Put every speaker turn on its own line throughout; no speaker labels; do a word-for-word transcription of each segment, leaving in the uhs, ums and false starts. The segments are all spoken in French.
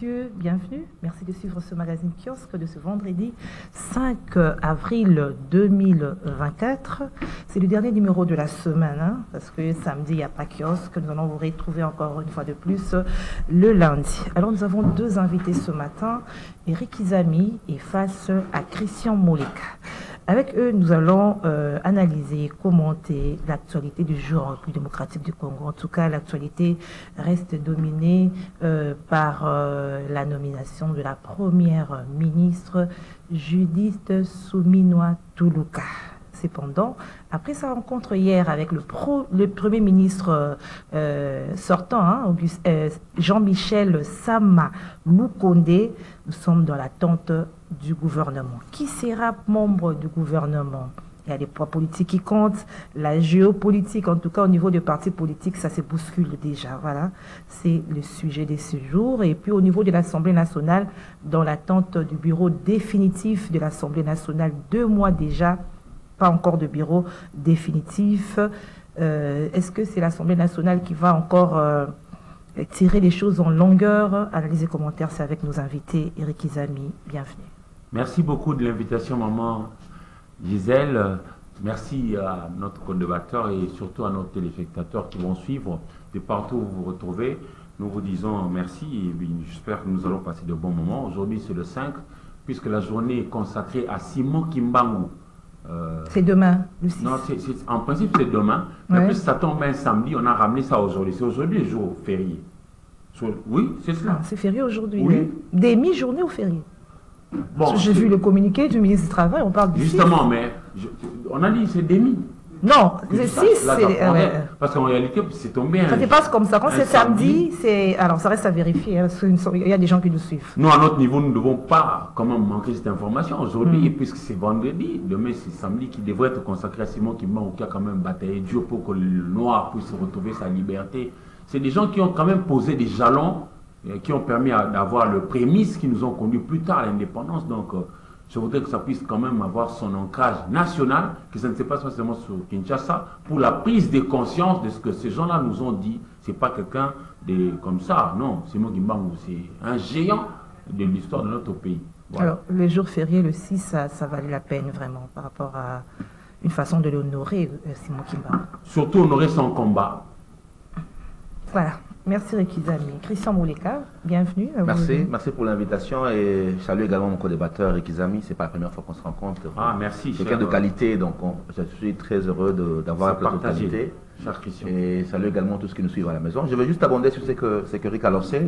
messieurs, bienvenue. Merci de suivre ce magazine kiosque de ce vendredi cinq avril deux mille vingt-quatre. C'est le dernier numéro de la semaine, hein, parce que samedi, il n'y a pas kiosque. Nous allons vous retrouver encore une fois de plus le lundi. Alors, nous avons deux invités ce matin, Eric Izami et face à Christian Moleka. Avec eux, nous allons euh, analyser, commenter l'actualité du jour en République démocratique du Congo. En tout cas, l'actualité reste dominée euh, par euh, la nomination de la première ministre Judith Suminwa Tuluka. Cependant, après sa rencontre hier avec le, pro, le Premier ministre euh, sortant, hein, euh, Jean-Michel Sama Lukonde, nous sommes dans l'attente du gouvernement. Qui sera membre du gouvernement? Il y a des poids politiques qui comptent, la géopolitique, en tout cas au niveau des partis politiques, ça se bouscule déjà. Voilà, c'est le sujet de ce jour. Et puis au niveau de l'Assemblée nationale, dans l'attente du bureau définitif de l'Assemblée nationale, deux mois déjà, pas encore de bureau définitif. Euh, Est-ce que c'est l'Assemblée nationale qui va encore euh, tirer les choses en longueur? Analyse et commentaires, c'est avec nos invités. Eric Izami, bienvenue.
Merci beaucoup de l'invitation, maman Gisèle. Merci à notre co-débatteur et surtout à nos téléspectateurs qui vont suivre de partout où vous vous retrouvez. Nous vous disons merci et j'espère que nous allons passer de bons moments. Aujourd'hui, c'est le cinq, puisque la journée est consacrée à Simon Kimbangu.
Euh, c'est demain, le six.
Non, c est, c est, en principe, c'est demain. Mais ouais. Plus ça tombe un samedi, on a ramené ça aujourd'hui. C'est aujourd'hui le jour férié. Oui, c'est cela.
Ah, c'est férié aujourd'hui.
Oui.
Des mi-journées au férié.
Bon,
j'ai vu le communiqué du ministre du Travail, on parle du
justement, six. Mais je, on a dit c'est demi.
Non, c'est six.
Ouais. Parce qu'en réalité, c'est tombé.
Ça se passe comme ça. Quand c'est samedi, c'est. Alors, ça reste à vérifier. Hein, parce qu'il y a des gens qui nous suivent.
Nous, à notre niveau, nous ne devons pas quand même manquer cette information aujourd'hui, mm. puisque c'est vendredi. Demain, c'est samedi qui devrait être consacré à Simon Kimbangu, qui a quand même bataillé dur pour que le noir puisse retrouver sa liberté. C'est des gens qui ont quand même posé des jalons, qui ont permis d'avoir le prémisse qui nous ont conduit plus tard à l'indépendance. Donc, euh, je voudrais que ça puisse quand même avoir son ancrage national, que ça ne se passe pas seulement sur Kinshasa, pour la prise de conscience de ce que ces gens-là nous ont dit. Ce n'est pas quelqu'un de comme ça, non. Simon Kimbangu, c'est un géant de l'histoire de notre pays.
Voilà. Alors, le jour férié, le six, ça, ça valait la peine vraiment par rapport à une façon de l'honorer, Simon Kimbangu.
Surtout honorer son combat.
Voilà. Merci Eric Izami. Christian Moleka, bienvenue.
Merci, merci pour l'invitation et je salue également mon co-débatteur Eric Izami. C'est pas la première fois qu'on se rencontre.
Ah, merci.
Quelqu'un de qualité, donc on, je suis très heureux d'avoir un plateau de qualité.
Cher Christian.
Et salut également tous ceux qui nous suivent à la maison. Je vais juste abonder sur ce que, ce que Eric a lancé.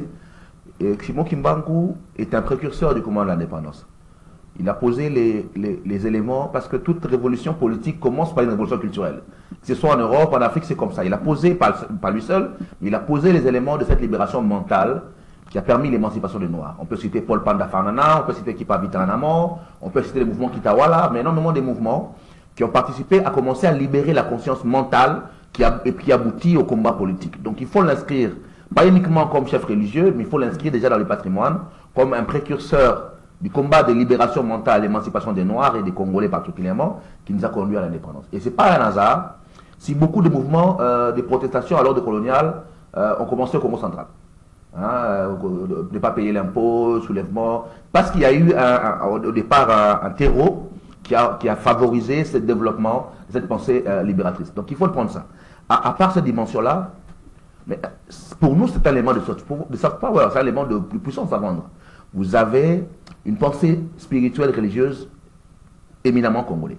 Et Simon Kimbangu est un précurseur du combat de l'indépendance. Il a posé les, les, les éléments, parce que toute révolution politique commence par une révolution culturelle. Que ce soit en Europe, en Afrique, c'est comme ça. Il a posé, pas, pas lui seul, mais il a posé les éléments de cette libération mentale qui a permis l'émancipation des Noirs. On peut citer Paul Panda Farnana, on peut citer Kipa Vitanamo, on peut citer les mouvements Kitawala, mais énormément des mouvements qui ont participé à commencer à libérer la conscience mentale qui, a, et qui aboutit au combat politique. Donc il faut l'inscrire, pas uniquement comme chef religieux, mais il faut l'inscrire déjà dans le patrimoine, comme un précurseur du combat de libération mentale, l'émancipation des Noirs et des Congolais particulièrement, qui nous a conduit à l'indépendance. Et ce n'est pas un hasard si beaucoup de mouvements euh, de protestation à l'ordre colonial euh, ont commencé au Congo central. Hein, euh, de ne pas payer l'impôt, soulèvement, parce qu'il y a eu un, un, au départ un, un terreau qui a, qui a favorisé ce développement, cette pensée euh, libératrice. Donc il faut le prendre ça. À, à part cette dimension-là, mais pour nous c'est un élément de soft, de soft power, c'est un élément de plus puissance à vendre. Vous avez une pensée spirituelle religieuse éminemment congolais.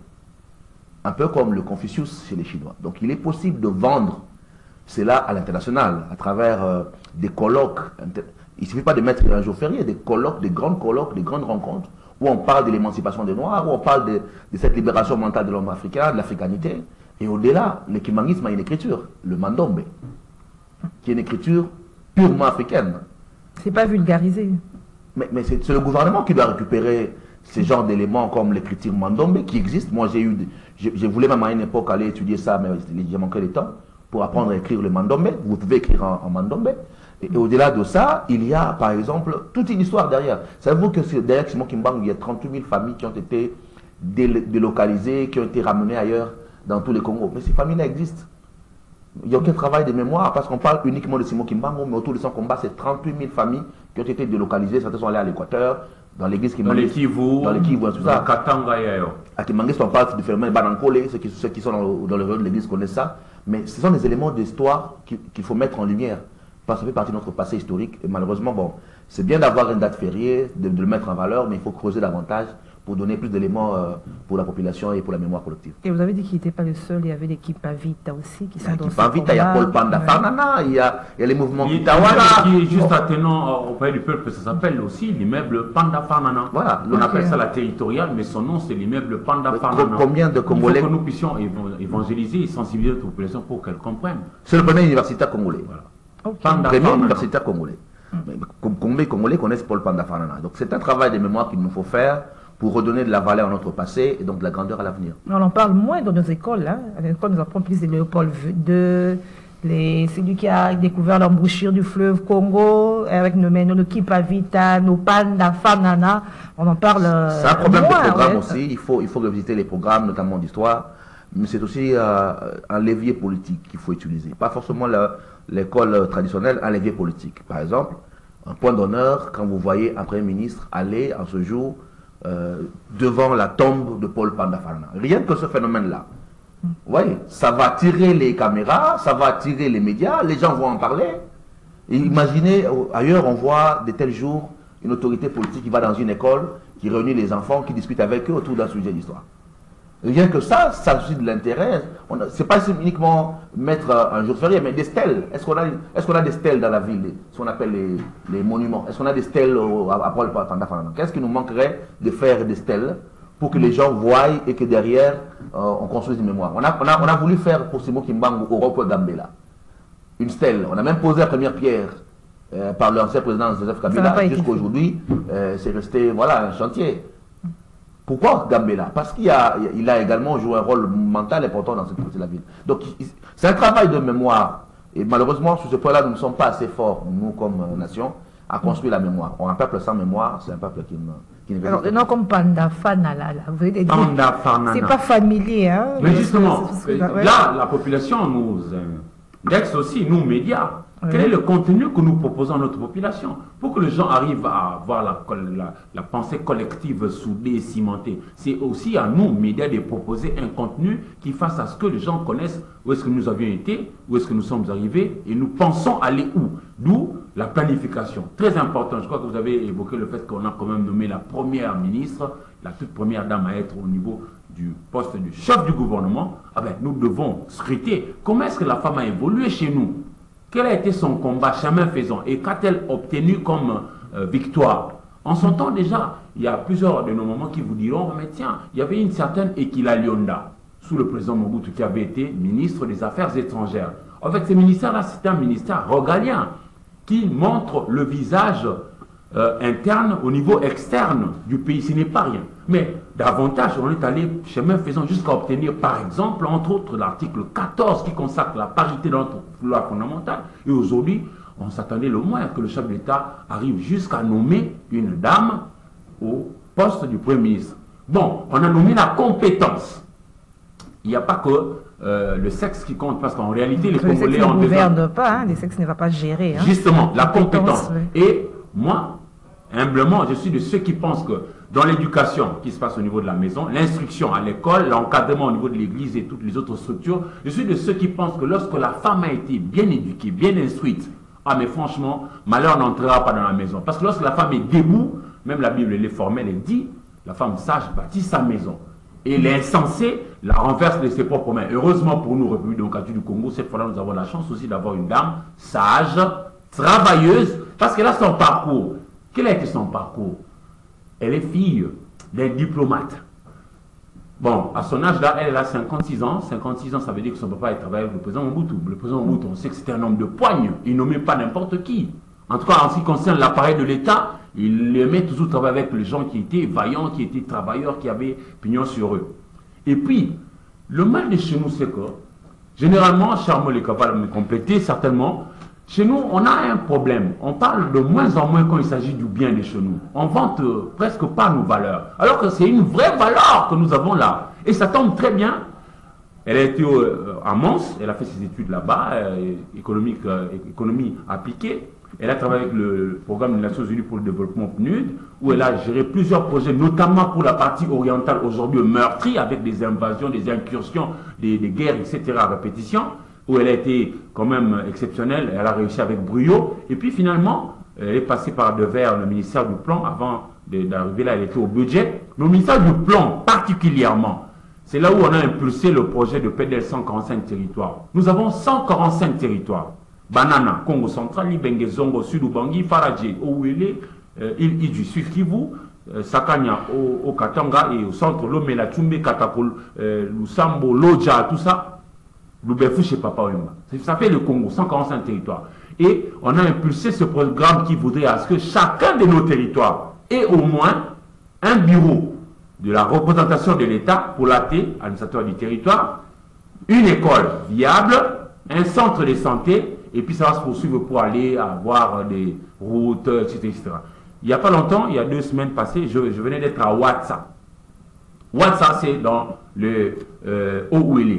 Un peu comme le Confucius chez les Chinois. Donc il est possible de vendre cela à l'international, à travers euh, des colloques. Il ne suffit pas de mettre un jour férié, des colloques, des grandes colloques, des grandes rencontres, où on parle de l'émancipation des Noirs, où on parle de, de cette libération mentale de l'homme africain, de l'africanité. Et au-delà, le kimangisme a une écriture, le mandombe, qui est une écriture purement africaine.
C'est pas vulgarisé.
Mais, mais c'est le gouvernement qui doit récupérer ces genres d'éléments comme l'écriture mandombe qui existe. Moi, j'ai eu, je, je voulais même à une époque aller étudier ça, mais j'ai manqué de temps pour apprendre à écrire le mandombe. Vous pouvez écrire en, en mandombe. Et, et au-delà de ça, il y a, par exemple, toute une histoire derrière. Savez-vous que derrière Simon Kimbangu, il y a trente-huit mille familles qui ont été délocalisées, qui ont été ramenées ailleurs dans tous les Congos. Mais ces familles-là existent. Il n'y a aucun travail de mémoire parce qu'on parle uniquement de Simon Kimbangu, mais autour de son combat, c'est trente-huit mille familles qui ont été délocalisées. Certaines sont allées à l'Équateur, dans l'église qui
dans les Kivu,
dans les Kivu, tout ça.
Katanga et ailleurs.
À Kimangé, on parle du phénomène Banankole, ceux qui, ceux qui sont dans, dans le réseau de l'église connaissent ça. Mais ce sont des éléments d'histoire qu'il qu'il faut mettre en lumière. Parce que ça fait partie de notre passé historique. Et malheureusement, bon, c'est bien d'avoir une date fériée, de, de le mettre en valeur, mais il faut creuser davantage pour donner plus d'éléments euh, pour la population et pour la mémoire collective.
Et vous avez dit qu'il n'était pas le seul, il y avait l'équipe Avita aussi qui sont dans ce
L'équipe Avita, il y a Paul Panda
ouais.
Farnana, il y a, il y a les mouvements
Il
Kitawala.
qui est juste attenant au palais du peuple, ça s'appelle aussi l'immeuble Panda Farnana.
Voilà.
On
Okay.
appelle ça la territoriale, mais son nom c'est l'immeuble Panda
Mais
Farnana.
combien de Congolais-
Il faut que nous puissions évan- évangéliser et sensibiliser la population pour qu'elle comprenne.
C'est le premier universitaire congolais.
Voilà.
Ok.
Panda
Premier
Farnana.
universitaire congolais. Mais combien de Congolais connaissent Paul Panda Farnana? Donc c'est un travail de mémoire qu'il nous faut faire pour redonner de la valeur à notre passé et donc de la grandeur à l'avenir.
On en parle moins dans nos écoles. Hein. À l'école, nous apprenons plus de Léopold deux, les, celui qui a découvert l'embouchure du fleuve Congo, avec nos, nos Kipa Vita, nos Panda Farnana. On en parle euh,
C'est un problème
moins,
de programme
ouais.
aussi. Il faut, il faut revisiter les programmes, notamment d'histoire. Mais c'est aussi euh, un levier politique qu'il faut utiliser. Pas forcément l'école traditionnelle, un levier politique. Par exemple, un point d'honneur quand vous voyez un Premier ministre aller en ce jour euh, devant la tombe de Paul Panda Farnana. Rien que ce phénomène-là. Vous voyez, ça va attirer les caméras, ça va attirer les médias, les gens vont en parler. Et imaginez, ailleurs, on voit de tels jours une autorité politique qui va dans une école, qui réunit les enfants, qui discute avec eux autour d'un sujet d'histoire. Rien que ça, ça suscite de l'intérêt. Ce n'est pas uniquement mettre un jour férié, mais des stèles. Est-ce qu'on a, est-ce qu'on a des stèles dans la ville, ce qu'on appelle les, les monuments? Est-ce qu'on a des stèles au, à, à Paul Panda Farnana? Qu'est-ce qui nous manquerait de faire des stèles pour que les gens voient et que derrière, euh, on construise une mémoire? On a, on, a, on a voulu faire pour Simon Kimbangu au rond-point Gambela une stèle. On a même posé la première pierre euh, par l'ancien président Joseph Kabila. Jusqu'à aujourd'hui, euh, c'est resté voilà, un chantier. Pourquoi Gambela? Parce qu'il a, il a également joué un rôle mental important dans cette partie de la ville. Donc c'est un travail de mémoire. Et malheureusement, sur ce point-là, nous ne sommes pas assez forts, nous comme nation, à construire la mémoire. On a un peuple sans mémoire, c'est un peuple qui ne, qui ne
Alors, le nom comme Panda Farnana, là, vous voyez, des-
Panda Farnana.
c'est pas familier. Hein,
Mais justement,
c'est- c'est- c'est- ouais.
là, la population nous indexe aussi, nous, médias.
Oui.
Quel est le contenu que nous proposons à notre population pour que les gens arrivent à avoir la, la, la pensée collective soudée et cimentée? C'est aussi à nous, médias, de proposer un contenu qui fasse à ce que les gens connaissent où est-ce que nous avions été, où est-ce que nous sommes arrivés et nous pensons aller où. D'où la planification. Très important. Je crois que vous avez évoqué le fait qu'on a quand même nommé la première ministre, la toute première dame à être au niveau du poste du chef du gouvernement. Ah ben, nous devons scruter comment est-ce que la femme a évolué chez nous. Quel a été son combat chemin faisant et qu'a-t-elle obtenu comme euh, victoire? En son temps déjà, il y a plusieurs de nos moments qui vous diront, mais tiens, il y avait une certaine Ekila Lyonda, sous le président Mobutu, qui avait été ministre des Affaires étrangères. En fait, ce ministère-là, c'est un ministère regalien qui montre le visage euh, interne au niveau externe du pays. Ce n'est pas rien. Mais davantage, on est allé chemin faisant jusqu'à obtenir, par exemple, entre autres, l'article quatorze qui consacre la parité dans notre loi fondamentale. Et aujourd'hui, on s'attendait le moins que le chef d'État arrive jusqu'à nommer une dame au poste du Premier ministre. Bon, on a nommé la compétence. Il n'y a pas que euh, le sexe qui compte, parce qu'en réalité, les
Le sexe
Congolais
ne
ont besoin...
gouverne pas, hein, le sexe ne va pas gérer. Hein.
Justement, la compétence.
oui.
Et moi, humblement, je suis de ceux qui pensent que dans l'éducation qui se passe au niveau de la maison, l'instruction à l'école, l'encadrement au niveau de l'église et toutes les autres structures, je suis de ceux qui pensent que lorsque la femme a été bien éduquée, bien instruite, ah mais franchement, malheur n'entrera pas dans la maison. Parce que lorsque la femme est debout, même la Bible, elle est formelle, elle dit, la femme sage bâtit sa maison. Et l'insensé la renverse de ses propres mains. Heureusement pour nous, République démocratique du Congo, cette fois-là, nous avons la chance aussi d'avoir une dame sage, travailleuse, parce qu'elle a son parcours. Quel a été son parcours? Elle est fille d'un diplomate. Bon, à son âge là, elle a cinquante-six ans. cinquante-six ans, ça veut dire que son papa est travaillé avec le président Mobutu. Le président Mobutu, on sait que c'était un homme de poigne. Il nommait pas n'importe qui. En tout cas, en ce qui concerne l'appareil de l'État, il aimait toujours travailler avec les gens qui étaient vaillants, qui étaient travailleurs, qui avaient pignon sur eux. Et puis, le mal de chez nous, c'est que, généralement, Charmol est capable de me compléter, certainement, chez nous, on a un problème. On parle de moins en moins quand il s'agit du bien de chez nous. On vante euh, presque pas nos valeurs. Alors que c'est une vraie valeur que nous avons là. Et ça tombe très bien. Elle a été euh, à Mons, elle a fait ses études là-bas, euh, économique, euh, économie appliquée. Elle a travaillé avec le programme des Nations Unies pour le développement P N U D, où elle a géré plusieurs projets, notamment pour la partie orientale, aujourd'hui meurtrie, avec des invasions, des incursions, des, des guerres, et cetera à répétition, où elle a été quand même exceptionnelle, elle a réussi avec brio. Et puis finalement, elle est passée par devers le ministère du Plan, avant d'arriver là, elle était au budget. Mais au ministère du Plan, particulièrement, c'est là où on a impulsé le projet de P D L cent quarante-cinq territoires. Nous avons cent quarante-cinq territoires. Banana, Congo central, Libenge, Zongo, Sud-Ubangi, Faradje, Ouele, euh, île du Sud Kivu, euh, Sakanya au, au Katanga et au centre, Lomé, la Tchumbe, Katakol, euh, Lusambo, Loja, tout ça. Loubefu chez Papa Wemba. Ça fait le Congo, cent quarante-cinq territoires. Et on a impulsé ce programme qui voudrait à ce que chacun de nos territoires ait au moins un bureau de la représentation de l'État pour l'A T, administrateur du territoire, une école viable, un centre de santé, et puis ça va se poursuivre pour aller avoir des routes, et cetera et cetera. Il n'y a pas longtemps, il y a deux semaines passées, je, je venais d'être à Ouatsa. Ouatsa, c'est dans le euh, Haut-Ouélé.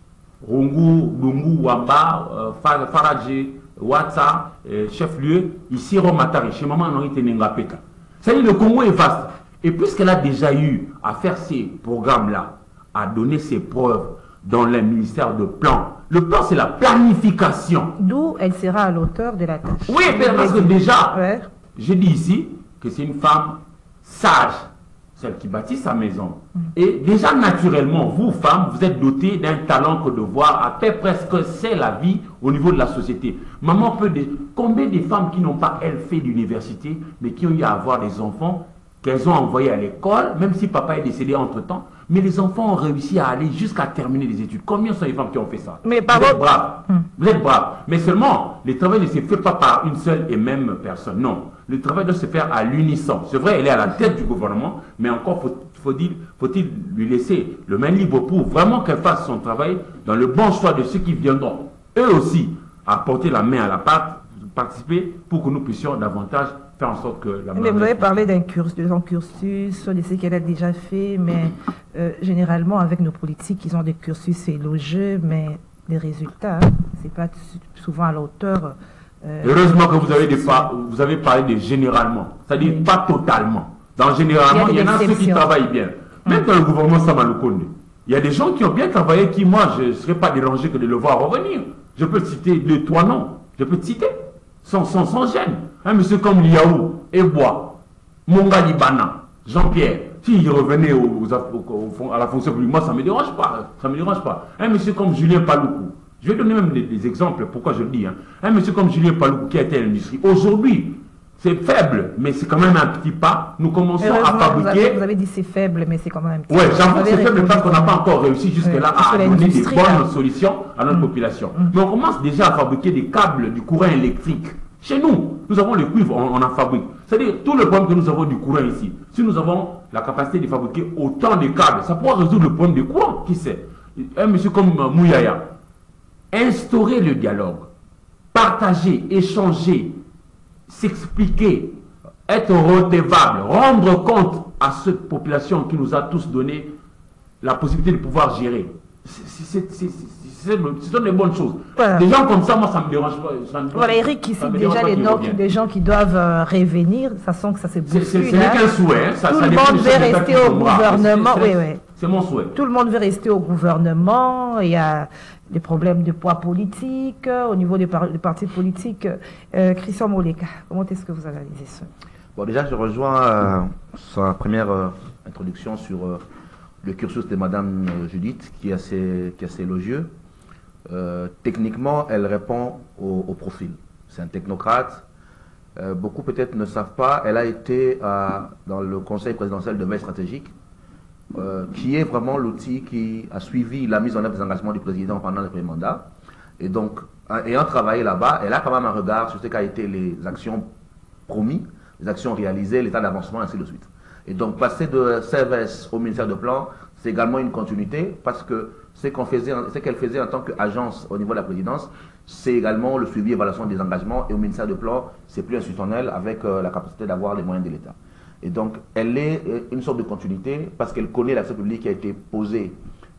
Rungu, Lungu, Wamba, euh, Faradje, Ouatsa, euh, chef-lieu, ici Romatari, chez Maman Henri Tenengapeka. C'est-à-dire le Congo est vaste. Et puisqu'elle a déjà eu à faire ces programmes-là, à donner ses preuves dans le ministère de Plan, le plan c'est la planification.
D'où elle sera à l'auteur de la tâche.
Oui, parce que déjà,
ouais.
je dis ici que c'est une femme sage, celle qui bâtit sa maison. Mm. Et déjà naturellement, vous femmes, vous êtes dotées d'un talent que de voir à peu près ce que c'est la vie au niveau de la société. Maman peut... De... Combien de femmes qui n'ont pas, elles, fait d'université, mais qui ont eu à avoir des enfants qu'elles ont envoyés à l'école, même si papa est décédé entre-temps, mais les enfants ont réussi à aller jusqu'à terminer les études. Combien sont les femmes qui ont fait ça?
Mais par
Vous êtes
votre...
braves.
Hum.
Vous êtes braves. Mais seulement, le travail ne se fait pas par une seule et même personne. Non. Le travail doit se faire à l'unisson. C'est vrai, elle est à la tête du gouvernement, mais encore faut-il faut-il lui laisser le main libre pour vraiment qu'elle fasse son travail dans le bon choix de ceux qui viendront, eux aussi, à porter la main à la pâte, participer pour que nous puissions davantage faire en sorte que la...
Mais vous avez parlé d'un cursus, de son cursus, de ce qu'elle a déjà fait, mais euh, généralement avec nos politiques, ils ont des cursus élogieux, mais les résultats, hein, c'est pas souvent à la hauteur.
Euh, Heureusement que vous avez, des pas, vous avez parlé de généralement, c'est-à-dire oui. Pas totalement. Dans généralement, il y, il y en a ceux qui travaillent bien. Même hum. dans le gouvernement Samaloukonde, il y a des gens qui ont bien travaillé, qui moi, je ne serais pas dérangé que de le voir revenir. Je peux citer deux, trois noms, je peux te citer. Sans, sans, sans gêne. Un monsieur comme Liaou, Ebois, Monga Libana, Jean-Pierre, s'il revenait au, au, au, à la fonction publique, moi ça ne me dérange pas. Ça me dérange pas. Un monsieur comme Julien Paloukou, je vais donner même des, des exemples, pourquoi je le dis. Hein. Un monsieur comme Julien Paloukou qui a été à l'industrie, aujourd'hui, c'est faible, mais c'est quand même un petit pas. Nous commençons à fabriquer...
Vous avez, vous avez dit c'est faible, mais c'est quand même un petit
ouais, pas. Oui, j'avoue que c'est faible parce qu'on n'a pas encore réussi jusque-là ouais, à donner des bonnes là. solutions à notre mmh. population. Mmh. Mais on commence déjà à fabriquer des câbles du courant électrique. Chez nous, nous avons le cuivre, on, on en fabrique. C'est-à-dire, tout le problème que nous avons du courant ici, si nous avons la capacité de fabriquer autant de câbles, ça pourra résoudre le problème du courant, qui sait. Un monsieur comme euh, Mouyaya, instaurer le dialogue, partager, échanger, s'expliquer, être redevable, rendre compte à cette population qui nous a tous donné la possibilité de pouvoir gérer. Ce sont des bonnes choses. Voilà. Des gens comme ça, moi, ça ne me dérange pas. Ça me
voilà, Eric, ici, déjà, les noms des gens qui doivent euh, revenir, ça sent que ça s'est bousculé.
Ce n'est qu'un souhait. Hein. Ça,
Tout
ça
le monde veut rester au gouvernement. Oui, oui.
C'est mon souhait.
Tout le monde veut rester au gouvernement. Il y a des problèmes de poids politique au niveau des, par des partis politiques. Euh, Christian Moleka, comment est-ce que vous analysez ça?
Bon, déjà, je rejoins euh, sa première euh, introduction sur euh, le cursus de Madame euh, Judith, qui est assez, qui est assez élogieux. Euh, techniquement, elle répond au, au profil. C'est un technocrate. Euh, beaucoup peut-être ne savent pas. Elle a été euh, dans le conseil présidentiel de veille stratégique, euh, qui est vraiment l'outil qui a suivi la mise en œuvre des engagements du président pendant le premier mandat. Et donc, ayant travaillé là-bas, elle a quand même un regard sur ce qu'a été les actions promises, les actions réalisées, l'état d'avancement, ainsi de suite. Et donc, passer de C V S au ministère de Plan, c'est également une continuité, parce que ce qu'on faisait, ce qu'elle faisait en tant qu'agence au niveau de la présidence, c'est également le suivi et évaluation des engagements, et au ministère de Plan, c'est plus institutionnel avec euh, la capacité d'avoir les moyens de l'État. Et donc, elle est euh, une sorte de continuité, parce qu'elle connaît l'action publique qui a été posée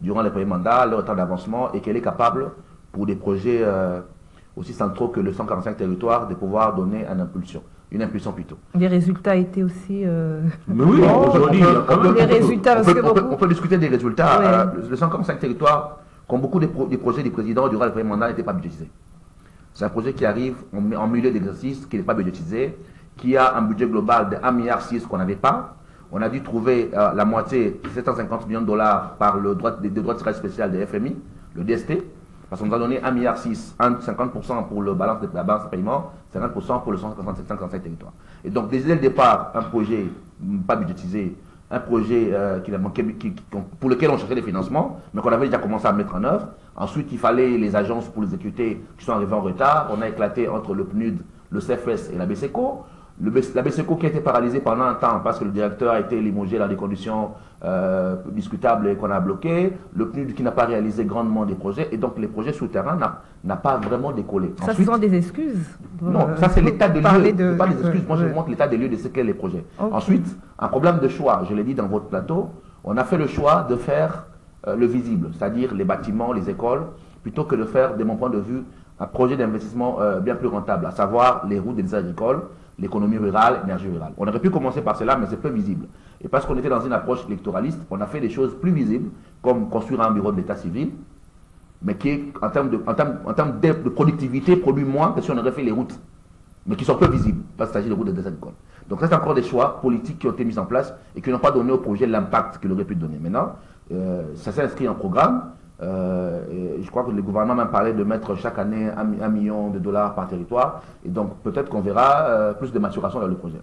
durant les premiers mandats, leur temps d'avancement, et qu'elle est capable, pour des projets euh, aussi centraux que le cent quarante-cinq territoires, de pouvoir donner une impulsion. Une impulsion plutôt.
Les résultats étaient aussi... Euh...
Mais oui,
bon,
aujourd'hui, il y a quand même...
Les résultats, parce
on peut,
que
on, peut,
beaucoup...
on peut discuter des résultats.
Oui.
Euh, le cent quarante-cinq territoires, comme beaucoup des, pro, des projets du président durant le premier mandat, n'étaient pas budgétisés. C'est un projet qui arrive en, en milieu d'exercice, qui n'est pas budgétisé, qui a un budget global de un virgule six milliard qu'on n'avait pas. On a dû trouver euh, la moitié, sept cent cinquante millions de dollars, par le droit, des, des droits de tirage spécial de F M I, le D S T, parce qu'on nous a donné un virgule six milliard, cinquante pour cent pour le balance de, la balance de paiement, cinquante pour cent pour le cent quarante-cinq territoires. Et donc, dès le départ, un projet pas budgétisé, un projet euh, qui, qui, qui, pour lequel on cherchait des financements, mais qu'on avait déjà commencé à mettre en œuvre. Ensuite, il fallait les agences pour l'exécuter qui sont arrivées en retard. On a éclaté entre le P N U D, le C F S et la B S E C O. Le, la B S E C O qui a été paralysée pendant un temps parce que le directeur a été limogé dans des conditions euh, discutables et qu'on a bloqué. Le P N U D qui n'a pas réalisé grandement des projets. Et donc, les projets souterrains n'ont pas vraiment décollé.
Ça, Ensuite, ce sont des excuses?
Non, ça c'est l'état des lieux.
De...
pas des excuses. Moi,
ouais.
je vous montre l'état des lieux de ce qu'est les projets.
Okay.
Ensuite, un problème de choix. Je l'ai dit dans votre plateau. On a fait le choix de faire euh, le visible, c'est-à-dire les bâtiments, les écoles, plutôt que de faire, de mon point de vue, un projet d'investissement euh, bien plus rentable, à savoir les routes des agricoles, l'économie rurale, l'énergie rurale. On aurait pu commencer par cela, mais c'est peu visible. Et parce qu'on était dans une approche électoraliste, on a fait des choses plus visibles, comme construire un bureau de l'état civil, mais qui, en termes de, en termes, en termes de, de productivité, produit moins que si on aurait fait les routes, mais qui sont peu visibles, parce qu'il s'agit de routes des agricoles. Donc, c'est encore des choix politiques qui ont été mis en place et qui n'ont pas donné au projet l'impact qu'il aurait pu donner. Maintenant, euh, ça s'est inscrit en programme. Euh, et je crois que le gouvernement m'a parlé de mettre chaque année un, un million de dollars par territoire. Et donc, peut-être qu'on verra euh, plus de maturation dans le projet.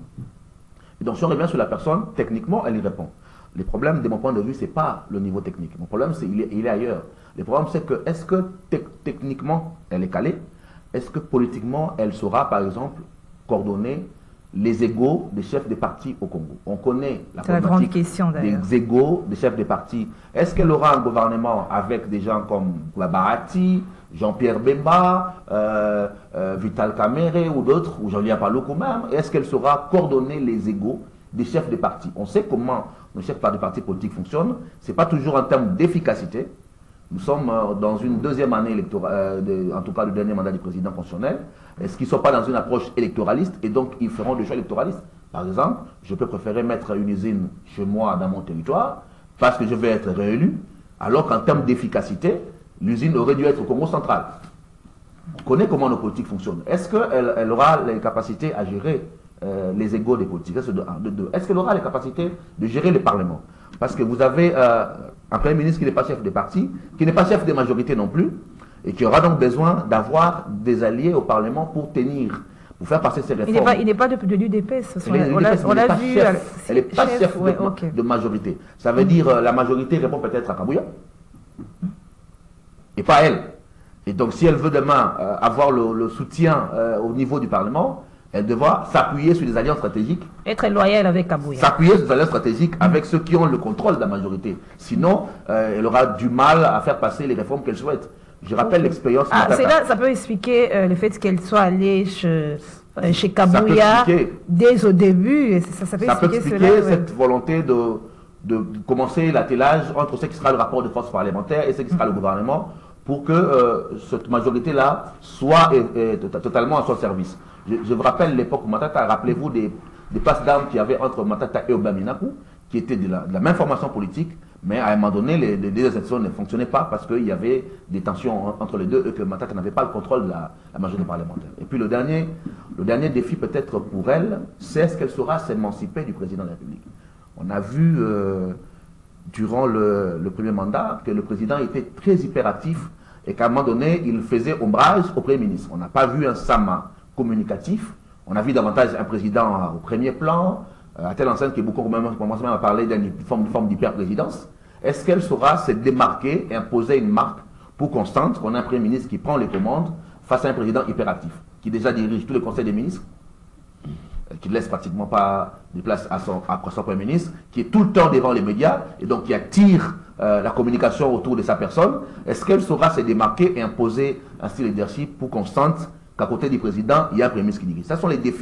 Et donc, si on revient sur la personne, techniquement, elle y répond. Les problèmes, de mon point de vue, ce n'est pas le niveau technique. Mon problème, c'est qu'il est, il est ailleurs. Le problème, c'est que, est-ce que te techniquement, elle est calée? Est-ce que politiquement, elle saura, par exemple, coordonner les égos des chefs des partis au Congo? On connaît la problématique des égos des chefs des partis. Est-ce qu'elle aura un gouvernement avec des gens comme Barati, Jean-Pierre Bemba, euh, euh, Vital Kamerhe ou d'autres, ou Jean-Lia Paloukou même? Est-ce qu'elle saura coordonner les égos des chefs des partis? On sait comment nos chefs des partis politiques fonctionnent. Ce n'est pas toujours en termes d'efficacité. Nous sommes dans une deuxième année électorale, euh, de, en tout cas le dernier mandat du président constitutionnel. Est-ce qu'ils ne sont pas dans une approche électoraliste et donc ils feront des choix électoralistes? Par exemple, je peux préférer mettre une usine chez moi dans mon territoire parce que je vais être réélu, alors qu'en termes d'efficacité, l'usine aurait dû être au Congo central. On connaît comment nos politiques fonctionnent. Est-ce qu'elle elle aura les capacités à gérer euh, les égos des politiques? Est-ce de, de, est qu'elle aura les capacités de gérer le Parlement? Parce que vous avez euh, un Premier ministre qui n'est pas chef des partis, qui n'est pas chef des majorités non plus, et qui aura donc besoin d'avoir des alliés au Parlement pour tenir, pour faire passer ces réformes.
Il n'est pas, pas de, de l'U D P S.
On l'a vu. Chef, elle n'est pas chef, chef ouais, de, okay. de majorité. Ça veut dire euh, la majorité répond peut-être à Kabouya, et pas elle. Et donc si elle veut demain euh, avoir le, le soutien euh, au niveau du Parlement, elle devra s'appuyer sur des alliances stratégiques.
Être loyale avec Kabouya.
S'appuyer sur des alliances stratégiques mmh. avec ceux qui ont le contrôle de la majorité. Sinon, euh, elle aura du mal à faire passer les réformes qu'elle souhaite. Je rappelle l'expérience.
Ah, c'est là, ça peut expliquer euh, le fait qu'elle soit allée chez, euh, chez Kabouya dès au début. Et ça, ça peut
ça
expliquer,
peut expliquer
cela,
cette
ouais.
volonté de, de commencer l'attelage entre ce qui sera le rapport de force parlementaire et ce qui sera mmh. le gouvernement pour que euh, cette majorité-là soit et, et, totalement à son service. Je, je vous rappelle l'époque Matata, rappelez-vous des, des passes d'armes qu'il y avait entre Matata et Obaminaku, qui étaient de la, de la même formation politique, mais à un moment donné, les, les deux institutions ne fonctionnaient pas parce qu'il y avait des tensions entre les deux et que Matata n'avait pas le contrôle de la, la majorité parlementaire. Et puis le dernier, le dernier défi peut-être pour elle, c'est est-ce qu'elle saura s'émanciper du président de la République. On a vu euh, durant le, le premier mandat que le président était très hyperactif et qu'à un moment donné, il faisait ombrage au Premier ministre. On n'a pas vu un Sama communicatif, on a vu davantage un président au premier plan, à telle enseigne que beaucoup commencent même à parler d'une forme, forme d'hyper-présidence. Est-ce qu'elle saura se démarquer et imposer une marque pour qu'on sente qu'on a un Premier ministre qui prend les commandes face à un président hyperactif, qui déjà dirige tous les conseils des ministres, qui ne laisse pratiquement pas de place à son, à son Premier ministre, qui est tout le temps devant les médias et donc qui attire euh, la communication autour de sa personne? Est-ce qu'elle saura se démarquer et imposer un style de leadership pour qu'on sente qu'à côté du président, il y a un Premier ministre qui dirige? Ce sont les défis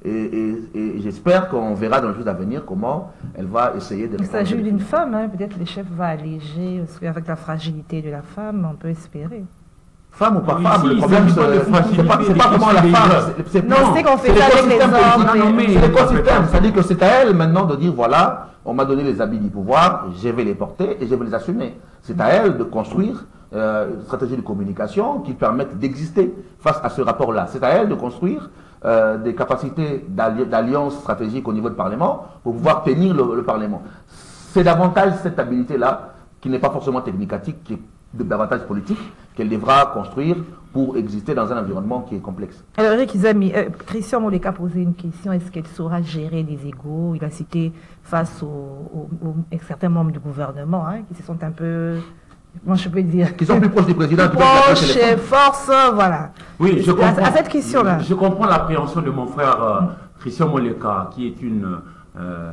Et, et, et j'espère qu'on verra dans les jours à venir comment elle va essayer de...
Il s'agit d'une femme, hein. Peut-être que le chef va alléger, parce qu'avec la fragilité de la femme, on peut espérer.
Femme ou pas
Oui,
femme,
si,
le problème c'est pas, pas vraiment la femme. C'est
non, c'est qu'on fait ça avec les hommes.
C'est l'écosystème, c'est-à-dire que c'est à elle maintenant de dire voilà, on m'a donné les habits du pouvoir, je vais les porter et je vais les assumer. C'est à elle de construire euh, une stratégie de communication qui permette d'exister face à ce rapport-là. C'est à elle de construire euh, des capacités d'alliance stratégique au niveau du Parlement pour pouvoir tenir le, le Parlement. C'est davantage cette habilité-là qui n'est pas forcément technicatique, qui est davantage politique, qu'elle devra construire pour exister dans un environnement qui est complexe.
Alors, Eric Izami, euh, Christian Moleka a posé une question, est-ce qu'elle saura gérer les égos? Il a cité face aux, aux, aux certains membres du gouvernement, hein, qui se sont un peu, moi je peux dire...
Qui sont plus proches du président.
Plus proches, force, voilà.
Oui, je comprends.
À, à cette question-là.
Je comprends l'appréhension de mon frère euh, Christian Moleka, qui est une... Euh,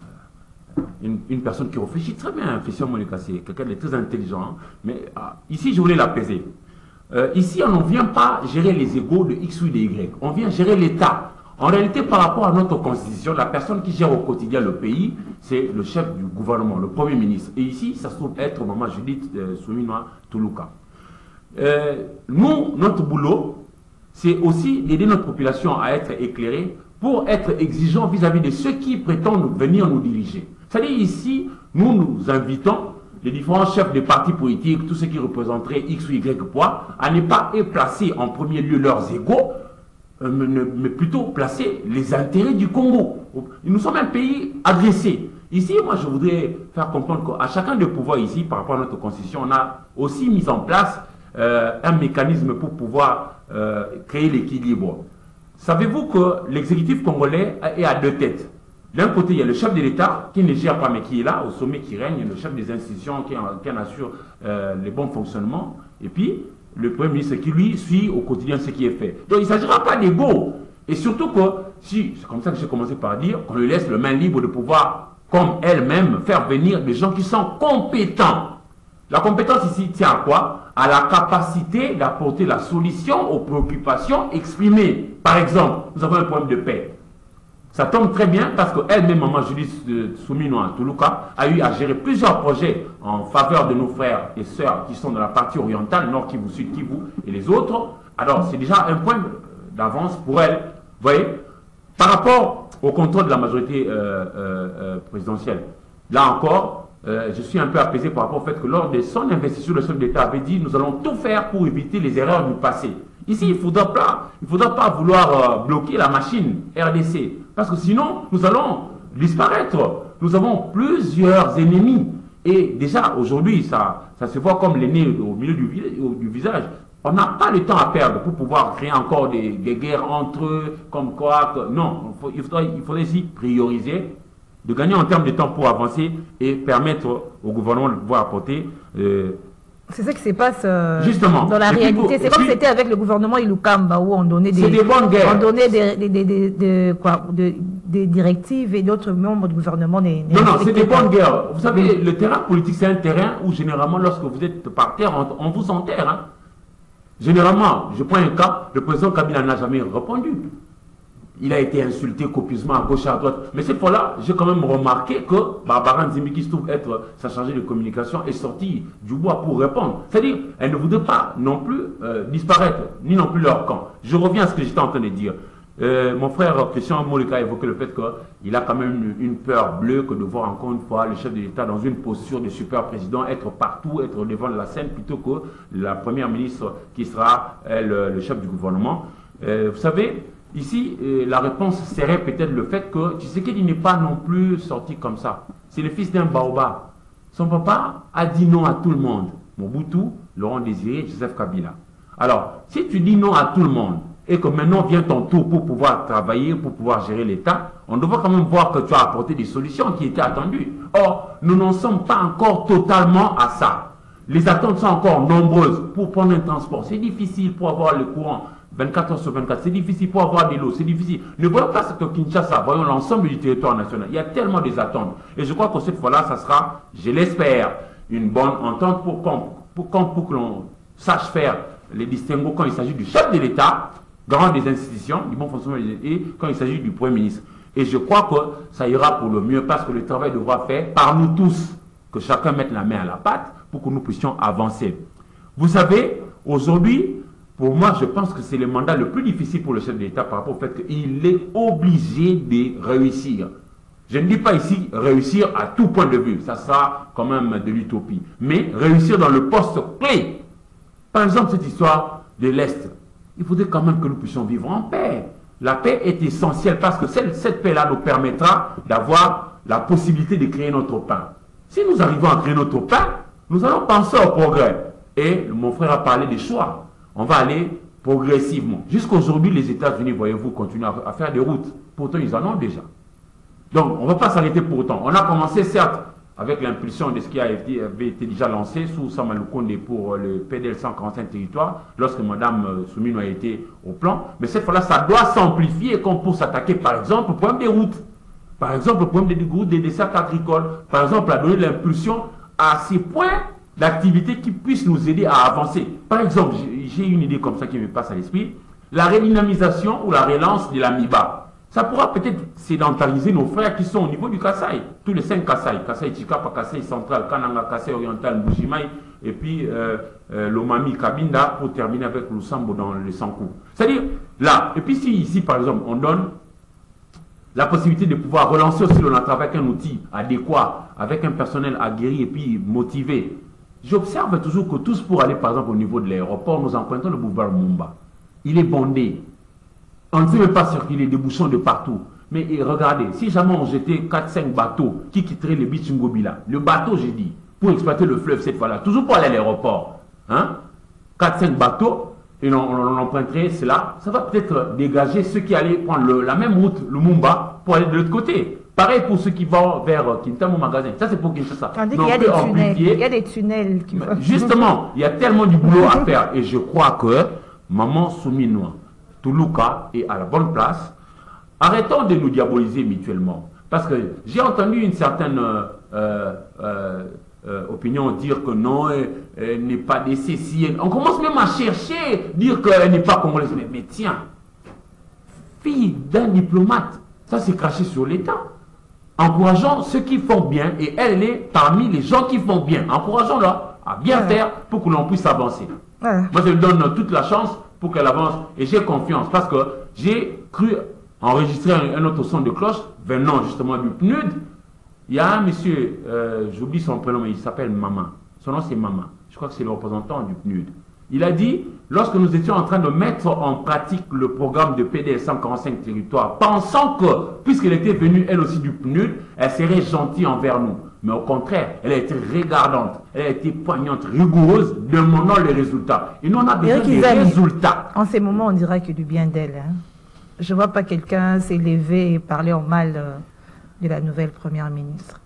Une, une personne qui réfléchit très bien. Christian Moleka, c'est quelqu'un de très intelligent. Hein. Mais ah, ici, je voulais l'apaiser. Euh, ici, on ne vient pas gérer les égos de X ou de Y. On vient gérer l'État. En réalité, par rapport à notre constitution, la personne qui gère au quotidien le pays, c'est le chef du gouvernement, le Premier ministre. Et ici, ça se trouve être Maman Judith euh, Suminwa Tuluka. Euh, nous, notre boulot, c'est aussi d'aider notre population à être éclairée pour être exigeant vis-à-vis de ceux qui prétendent venir nous diriger. C'est-à-dire ici, nous nous invitons les différents chefs de partis politiques, tous ceux qui représenteraient X ou Y poids, à ne pas placer en premier lieu leurs égos, euh, mais, mais plutôt placer les intérêts du Congo. Nous sommes un pays agressé. Ici, moi, je voudrais faire comprendre qu'à chacun des pouvoirs ici, par rapport à notre constitution, on a aussi mis en place euh, un mécanisme pour pouvoir euh, créer l'équilibre. Savez-vous que l'exécutif congolais est à deux têtes? D'un côté, il y a le chef de l'État qui ne gère pas, mais qui est là, au sommet, qui règne, le chef des institutions qui en, qui en assure euh, les bons fonctionnements, et puis le Premier ministre qui, lui, suit au quotidien ce qui est fait. Donc, il ne s'agira pas d'égo. Et surtout que, si, c'est comme ça que j'ai commencé par dire, qu'on lui laisse le main libre de pouvoir, comme elle-même, faire venir des gens qui sont compétents. La compétence ici tient à quoi? À la capacité d'apporter la solution aux préoccupations exprimées. Par exemple, nous avons un problème de paix. Ça tombe très bien parce qu'elle-même, Maman Judith Suminwa Tuluka, a eu à gérer plusieurs projets en faveur de nos frères et sœurs qui sont dans la partie orientale, Nord Kivu, Sud Kivu et les autres. Alors, c'est déjà un point d'avance pour elle. Vous voyez, par rapport au contrôle de la majorité euh, euh, euh, présidentielle, là encore, euh, je suis un peu apaisé par rapport au fait que lors de son investiture, le chef d'État avait dit « Nous allons tout faire pour éviter les erreurs du passé ». Ici, il ne faudra pas, il faudra pas vouloir euh, bloquer la machine R D C. Parce que sinon, nous allons disparaître. Nous avons plusieurs ennemis. Et déjà, aujourd'hui, ça, ça se voit comme l'ennemi au milieu du, du visage. On n'a pas le temps à perdre pour pouvoir créer encore des, des guerres entre eux, comme quoi. Que, non, il, faut, il, faudrait, il faudrait ici prioriser, de gagner en termes de temps pour avancer et permettre au gouvernement de pouvoir apporter... Euh,
c'est ça qui se passe euh,
Justement.
Dans la réalité. C'est comme c'était avec le gouvernement Ilukamba où on donnait des,
des, bonnes guerres.
On donnait des, des, des, des, des, quoi, des, des directives et d'autres membres du gouvernement. Des,
non, non, c'est des bonnes guerres. Vous savez, le terrain politique, c'est un terrain où généralement, lorsque vous êtes par terre, on, on vous enterre. Hein. Généralement, je prends un cas, le président Kabila n'a jamais répondu. Il a été insulté copieusement à gauche et à droite. Mais cette fois-là, j'ai quand même remarqué que Barbara Nzimbi, qui se trouve être sa chargée de communication, est sortie du bois pour répondre. C'est-à-dire, elle ne voudrait pas non plus euh, disparaître, ni non plus leur camp. Je reviens à ce que j'étais en train de dire. Euh, mon frère Christian Moleka a évoqué le fait qu'il a quand même une, une peur bleue que de voir encore une fois le chef de l'État dans une posture de super président, être partout, être devant la scène, plutôt que la première ministre qui sera elle, le chef du gouvernement. Euh, vous savez, ici, euh, la réponse serait peut-être le fait que Tshisekedi n'est pas non plus sorti comme ça. C'est le fils d'un baobab. Son papa a dit non à tout le monde. Mobutu, Laurent Désiré, Joseph Kabila. Alors, si tu dis non à tout le monde, et que maintenant vient ton tour pour pouvoir travailler, pour pouvoir gérer l'État, on devrait quand même voir que tu as apporté des solutions qui étaient attendues. Or, nous n'en sommes pas encore totalement à ça. Les attentes sont encore nombreuses pour prendre un transport. C'est difficile pour avoir le courant vingt-quatre heures sur vingt-quatre. C'est difficile pour avoir de l'eau. C'est difficile. Ne voyons pas ce que Kinshasa, voyons l'ensemble du territoire national. Il y a tellement des attentes. Et je crois que cette fois-là, ça sera, je l'espère, une bonne entente pour qu'on pour, pour, pour que l'on sache faire les distinguos quand il s'agit du chef de l'État garant des institutions, du bon fonctionnement et quand il s'agit du Premier ministre. Et je crois que ça ira pour le mieux parce que le travail devra faire par nous tous, que chacun mette la main à la pâte pour que nous puissions avancer. Vous savez, aujourd'hui, pour moi, je pense que c'est le mandat le plus difficile pour le chef de l'État par rapport au fait qu'il est obligé de réussir. Je ne dis pas ici réussir à tout point de vue, ça sera quand même de l'utopie, mais réussir dans le poste clé. Par exemple, cette histoire de l'Est, il faudrait quand même que nous puissions vivre en paix. La paix est essentielle parce que cette, cette paix-là nous permettra d'avoir la possibilité de créer notre pain. Si nous arrivons à créer notre pain, nous allons penser au progrès. Et mon frère a parlé des choix. On va aller progressivement. Jusqu'aujourd'hui, les États-Unis, voyez-vous, continuent à, à faire des routes. Pourtant, ils en ont déjà. Donc, on ne va pas s'arrêter pour autant. On a commencé, certes, avec l'impulsion de ce qui a été, avait été déjà lancé sous Sama Lukonde pour le P D L cent quarante-cinq territoires, lorsque Mme Soumino a été au plan. Mais cette fois-là, ça doit s'amplifier comme pour s'attaquer, par exemple, au problème des routes. Par exemple, au problème des routes, des desserts agricoles. Par exemple, à donner l'impulsion à ces points d'activité qui puissent nous aider à avancer. Par exemple, j'ai une idée comme ça qui me passe à l'esprit. La redynamisation ou la relance de la M I B A. Ça pourra peut-être sédentariser nos frères qui sont au niveau du Kasaï. Tous les cinq Kasaï. Kasaï Chikapa, Kasaï Central, Kananga, Kasaï Oriental, Mbujimaï, et puis euh, euh, l'Omami Kabinda pour terminer avec l'Usambo dans le Sankou. C'est-à-dire, là, et puis si ici, par exemple, on donne la possibilité de pouvoir relancer aussi le travail avec un outil adéquat, avec un personnel aguerri et puis motivé. J'observe toujours que tous pour aller, par exemple, au niveau de l'aéroport, nous empruntons le boulevard Mumba. Il est bondé. On ne peut pas circuler des bouchons de partout. Mais et regardez, si jamais on jetait quatre cinq bateaux qui quitteraient le Bichingobila, le bateau, j'ai dit, pour exploiter le fleuve cette fois-là, toujours pour aller à l'aéroport, hein, quatre cinq bateaux, et on, on, on emprunterait cela, ça va peut-être dégager ceux qui allaient prendre le, la même route, le Mumba, pour aller de l'autre côté. Pareil pour ceux qui vont vers Kintamou Magasin. Ça, c'est pour Kinshasa.
On dit qu'il y a des tunnels. Il y a des tunnels qui vont...
Justement, il y a tellement du boulot à faire. Et je crois que Maman Souminois, Toulouka est à la bonne place. Arrêtons de nous diaboliser mutuellement. Parce que j'ai entendu une certaine euh, euh, euh, opinion dire que non, elle, elle n'est pas des Céciennes. On commence même à chercher, dire qu'elle n'est pas congolaise. Mais, mais tiens, fille d'un diplomate, ça c'est craché sur l'État. Encourageons ceux qui font bien, et elle, elle est parmi les gens qui font bien. Encourageons-la à bien ouais. faire pour que l'on puisse avancer. Ouais. Moi, je lui donne toute la chance pour qu'elle avance, et j'ai confiance, parce que j'ai cru enregistrer un, un autre son de cloche venant justement du P N U D. Il y a un monsieur, euh, j'oublie son prénom, mais il s'appelle Maman. Son nom c'est Maman. Je crois que c'est le représentant du P N U D. Il a dit, lorsque nous étions en train de mettre en pratique le programme de P D L cent quarante-cinq territoires, pensant que, puisqu'elle était venue elle aussi du P N U D, elle serait gentille envers nous. Mais au contraire, elle a été regardante, elle a été poignante, rigoureuse, demandant les résultats. Et nous, on a besoin des résultats.
En ces moments, on dirait que du bien d'elle. Hein. Je ne vois pas quelqu'un s'élever et parler en mal euh, de la nouvelle première ministre.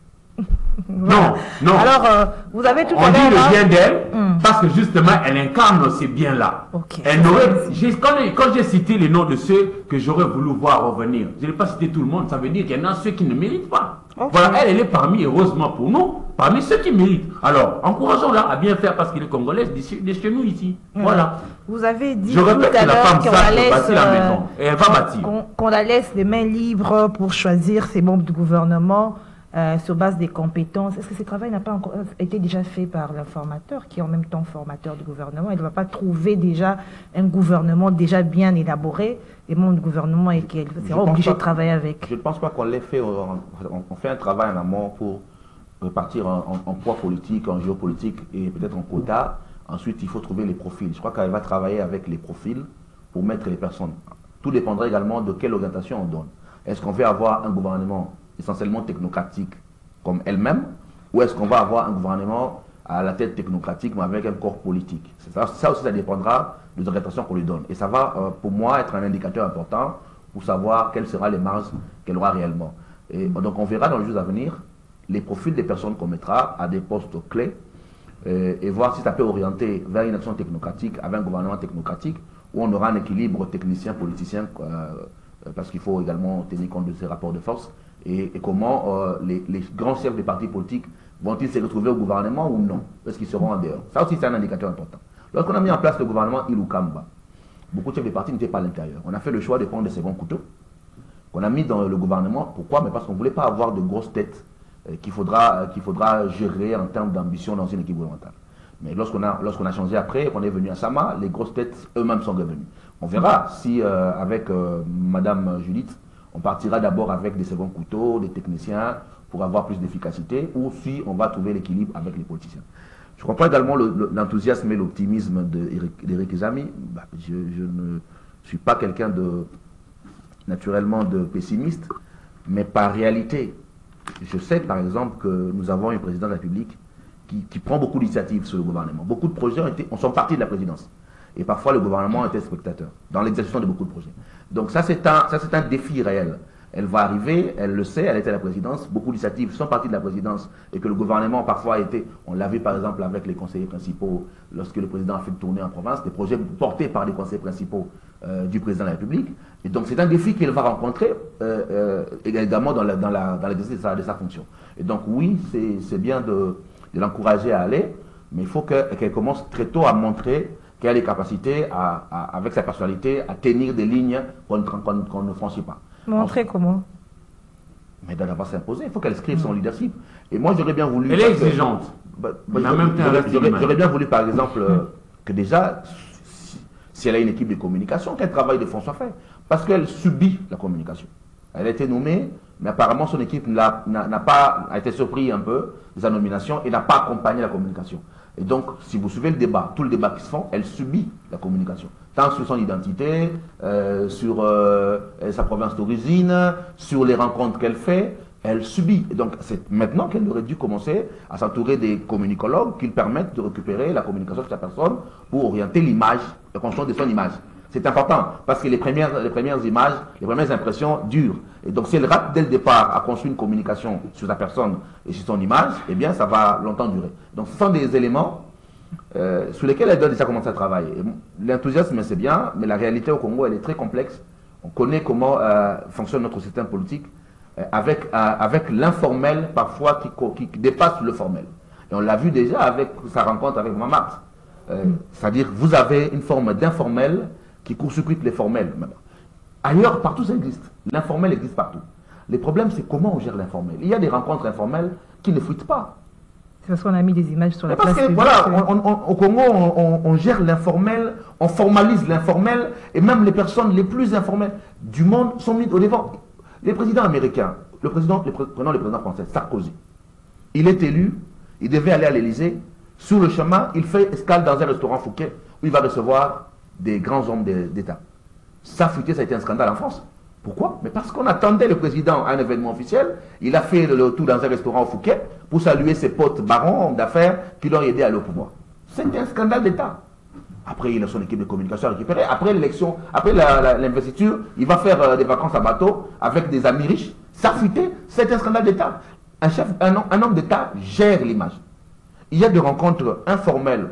Voilà. Non, non.
Alors, euh, vous avez tout
on
à l'heure...
On dit le bien d'elle
hum.
parce que justement, elle incarne ces biens-là.
Okay.
Elle n'aurait... Quand, quand j'ai cité les noms de ceux que j'aurais voulu voir revenir, je n'ai pas cité tout le monde, ça veut dire qu'il y en a ceux qui ne méritent pas. Okay. Voilà, elle, elle est parmi, heureusement pour nous, parmi ceux qui méritent. Alors, encourageons-la à bien faire parce qu'elle est congolaise de chez nous ici. Hum. Voilà.
Vous avez dit
je répète que la femme qu'on la laisse, bâtir la maison. Et elle va bâtir.
Qu'on qu'on la laisse les mains libres pour choisir ses membres du gouvernement. Euh, sur base des compétences. Est-ce que ce travail n'a pas encore été déjà fait par l'informateur, qui est en même temps formateur du gouvernement? Il ne va pas trouver déjà un gouvernement déjà bien élaboré, les membres du gouvernement, et qu'il sera obligé de travailler avec?
Je ne pense pas qu'on l'ait fait. On, on fait un travail en amont pour repartir en, en, en poids politique, en géopolitique et peut-être en quota. Ensuite, il faut trouver les profils. Je crois qu'elle va travailler avec les profils pour mettre les personnes. Tout dépendra également de quelle orientation on donne. Est-ce qu'on veut avoir un gouvernement essentiellement technocratique comme elle-même, ou est-ce qu'on va avoir un gouvernement à la tête technocratique mais avec un corps politique? Ça, ça aussi, ça dépendra de l'orientation qu'on lui donne. Et ça va, euh, pour moi, être un indicateur important pour savoir quelles seront les marges qu'elle aura réellement. Et donc, on verra dans les jours à venir les profils des personnes qu'on mettra à des postes clés euh, et voir si ça peut orienter vers une action technocratique avec un gouvernement technocratique où on aura un équilibre technicien-politicien euh, parce qu'il faut également tenir compte de ces rapports de force. Et, et comment euh, les, les grands chefs des partis politiques vont-ils se retrouver au gouvernement ou non? Est-ce qu'ils seront en dehors? Ça aussi, c'est un indicateur important. Lorsqu'on a mis en place le gouvernement Ilukamba, beaucoup de chefs de parti n'étaient pas à l'intérieur. On a fait le choix de prendre des seconds couteaux qu'on a mis dans le gouvernement. Pourquoi? Mais parce qu'on ne voulait pas avoir de grosses têtes euh, qu'il faudra, euh, qu'il faudra gérer en termes d'ambition dans une équipe gouvernementale. Mais lorsqu'on a, lorsqu'on a changé après, qu'on est venu à Sama, les grosses têtes eux-mêmes sont revenus. On verra si euh, avec euh, Madame Judith, on partira d'abord avec des seconds couteaux, des techniciens, pour avoir plus d'efficacité, ou si on va trouver l'équilibre avec les politiciens. Je comprends également l'enthousiasme et l'optimisme d'Éric Ezami. Bah, je, je ne suis pas quelqu'un de naturellement de pessimiste, mais par réalité, je sais par exemple que nous avons un président de la République qui, qui prend beaucoup d'initiatives sur le gouvernement. Beaucoup de projets ont été, on sont partis de la présidence. Et parfois le gouvernement était spectateur dans l'exécution de beaucoup de projets. Donc ça c'est un, ça, c'est un défi réel. Elle va arriver, elle le sait, elle était à la présidence, beaucoup d'initiatives sont parties de la présidence et que le gouvernement parfois a été, on l'a vu par exemple avec les conseillers principaux, lorsque le président a fait une tournée en province, des projets portés par les conseillers principaux euh, du président de la République. Et donc c'est un défi qu'elle va rencontrer euh, euh, également dans, la, dans, la, dans l'exercice de sa, de sa fonction. Et donc oui, c'est bien de, de l'encourager à aller, mais il faut qu'elle qu'elle commence très tôt à montrer qu'elle a les capacités, à, à, avec sa personnalité, à tenir des lignes qu'on qu'on, qu'on ne franchit pas.
Montrer comment?
Mais elle ne va pas s'imposer, il faut qu'elle scrive son leadership. Et moi, j'aurais bien voulu...
Elle est exigeante.
Bah, bah, j'aurais bien voulu, par exemple, euh, que déjà, si, si elle a une équipe de communication, qu'elle travaille de fond soit fait. Parce qu'elle subit la communication. Elle a été nommée, mais apparemment, son équipe n'a pas a été surpris un peu de sa nomination et n'a pas accompagné la communication. Et donc, si vous suivez le débat, tout le débat qui se fait, elle subit la communication. Tant sur son identité, euh, sur euh, sa province d'origine, sur les rencontres qu'elle fait, elle subit. Et donc, c'est maintenant qu'elle aurait dû commencer à s'entourer des communicologues qui lui permettent de récupérer la communication de sa personne pour orienter l'image, la construction de son image. C'est important parce que les premières, les premières images, les premières impressions durent. Et donc, si elle rate dès le départ à construire une communication sur sa personne et sur son image, eh bien, ça va longtemps durer. Donc, ce sont des éléments euh, sur lesquels elle doit déjà commencer à travailler. L'enthousiasme, c'est bien, mais la réalité au Congo, elle est très complexe. On connaît comment euh, fonctionne notre système politique euh, avec, euh, avec l'informel, parfois, qui, qui dépasse le formel. Et on l'a vu déjà avec sa rencontre avec Mohamed. Euh, mm. C'est-à-dire, vous avez une forme d'informel qui court-circuite les formels. Ailleurs, partout, ça existe. L'informel existe partout. Le problème, c'est comment on gère l'informel. Il y a des rencontres informelles qui ne fuitent pas.
C'est parce qu'on a mis des images sur la
place publique. Voilà, on, on, au Congo, on, on, on gère l'informel, on formalise l'informel, et même les personnes les plus informelles du monde sont mises au devant. Les présidents américains, le président, le, prenons le président français, Sarkozy, il est élu, il devait aller à l'Élysée. Sur le chemin, il fait escale dans un restaurant Fouquet, où il va recevoir des grands hommes d'État. Ça, fuité, ça a été un scandale en France. Pourquoi? Mais parce qu'on attendait le président à un événement officiel. Il a fait le tour dans un restaurant au Fouquet pour saluer ses potes barons, hommes d'affaires, qui l'ont aidé à aller au pouvoir. C'était un scandale d'État. Après, il a son équipe de communication à récupérer. Après l'élection, après l'investiture, il va faire euh, des vacances à bateau avec des amis riches. Ça, fuité, c'est un scandale d'État. Un chef, un, un homme d'État gère l'image. Il y a des rencontres informelles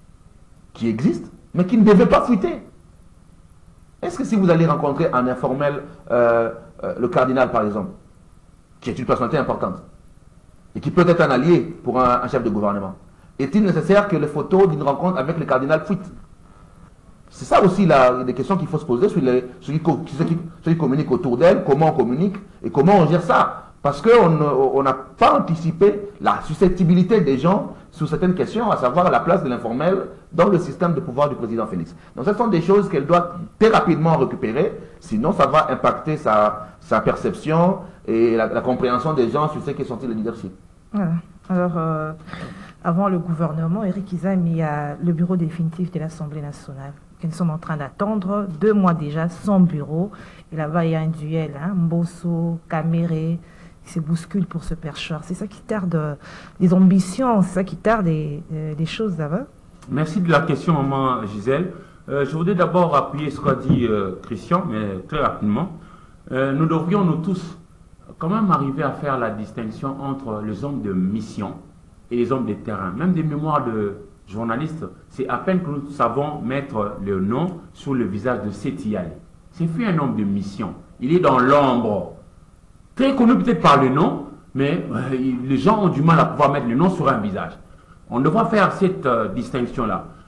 qui existent, mais qui ne devaient pas fuiter. Est-ce que si vous allez rencontrer en informel euh, euh, le cardinal, par exemple, qui est une personnalité importante, et qui peut être un allié pour un, un chef de gouvernement, est-il nécessaire que les photos d'une rencontre avec le cardinal fuitent? C'est ça aussi la, les questions qu'il faut se poser sur, les, sur ceux, qui, ceux, qui, ceux qui communiquent autour d'elle, comment on communique et comment on gère ça. Parce qu'on n'a pas anticipé la susceptibilité des gens sur certaines questions, à savoir la place de l'informel dans le système de pouvoir du président Félix. Donc ce sont des choses qu'elle doit très rapidement récupérer, sinon ça va impacter sa, sa perception et la, la compréhension des gens sur ce qui est sorti le leadership.
Voilà. Alors, euh, avant le gouvernement, Éric Ezami a le bureau définitif de l'Assemblée nationale, que nous sommes en train d'attendre, deux mois déjà, son bureau. Et là-bas, il y a un duel, hein, Mbosso, Caméré, se bouscule pour ce percheur. C'est ça qui tarde euh, des ambitions, c'est ça qui tarde des, euh, des choses d'avant.
Merci de la question, maman Gisèle. Euh, je voudrais d'abord appuyer ce qu'a dit euh, Christian, mais très rapidement. Euh, nous devrions, nous tous, quand même arriver à faire la distinction entre les hommes de mission et les hommes de terrain. Même des mémoires de journalistes, c'est à peine que nous savons mettre le nom sur le visage de Séti Ali. C'est fait un homme de mission. Il est dans l'ombre. Très connu peut-être par le nom, mais euh, les gens ont du mal à pouvoir mettre le nom sur un visage. On devra faire cette euh, distinction-là.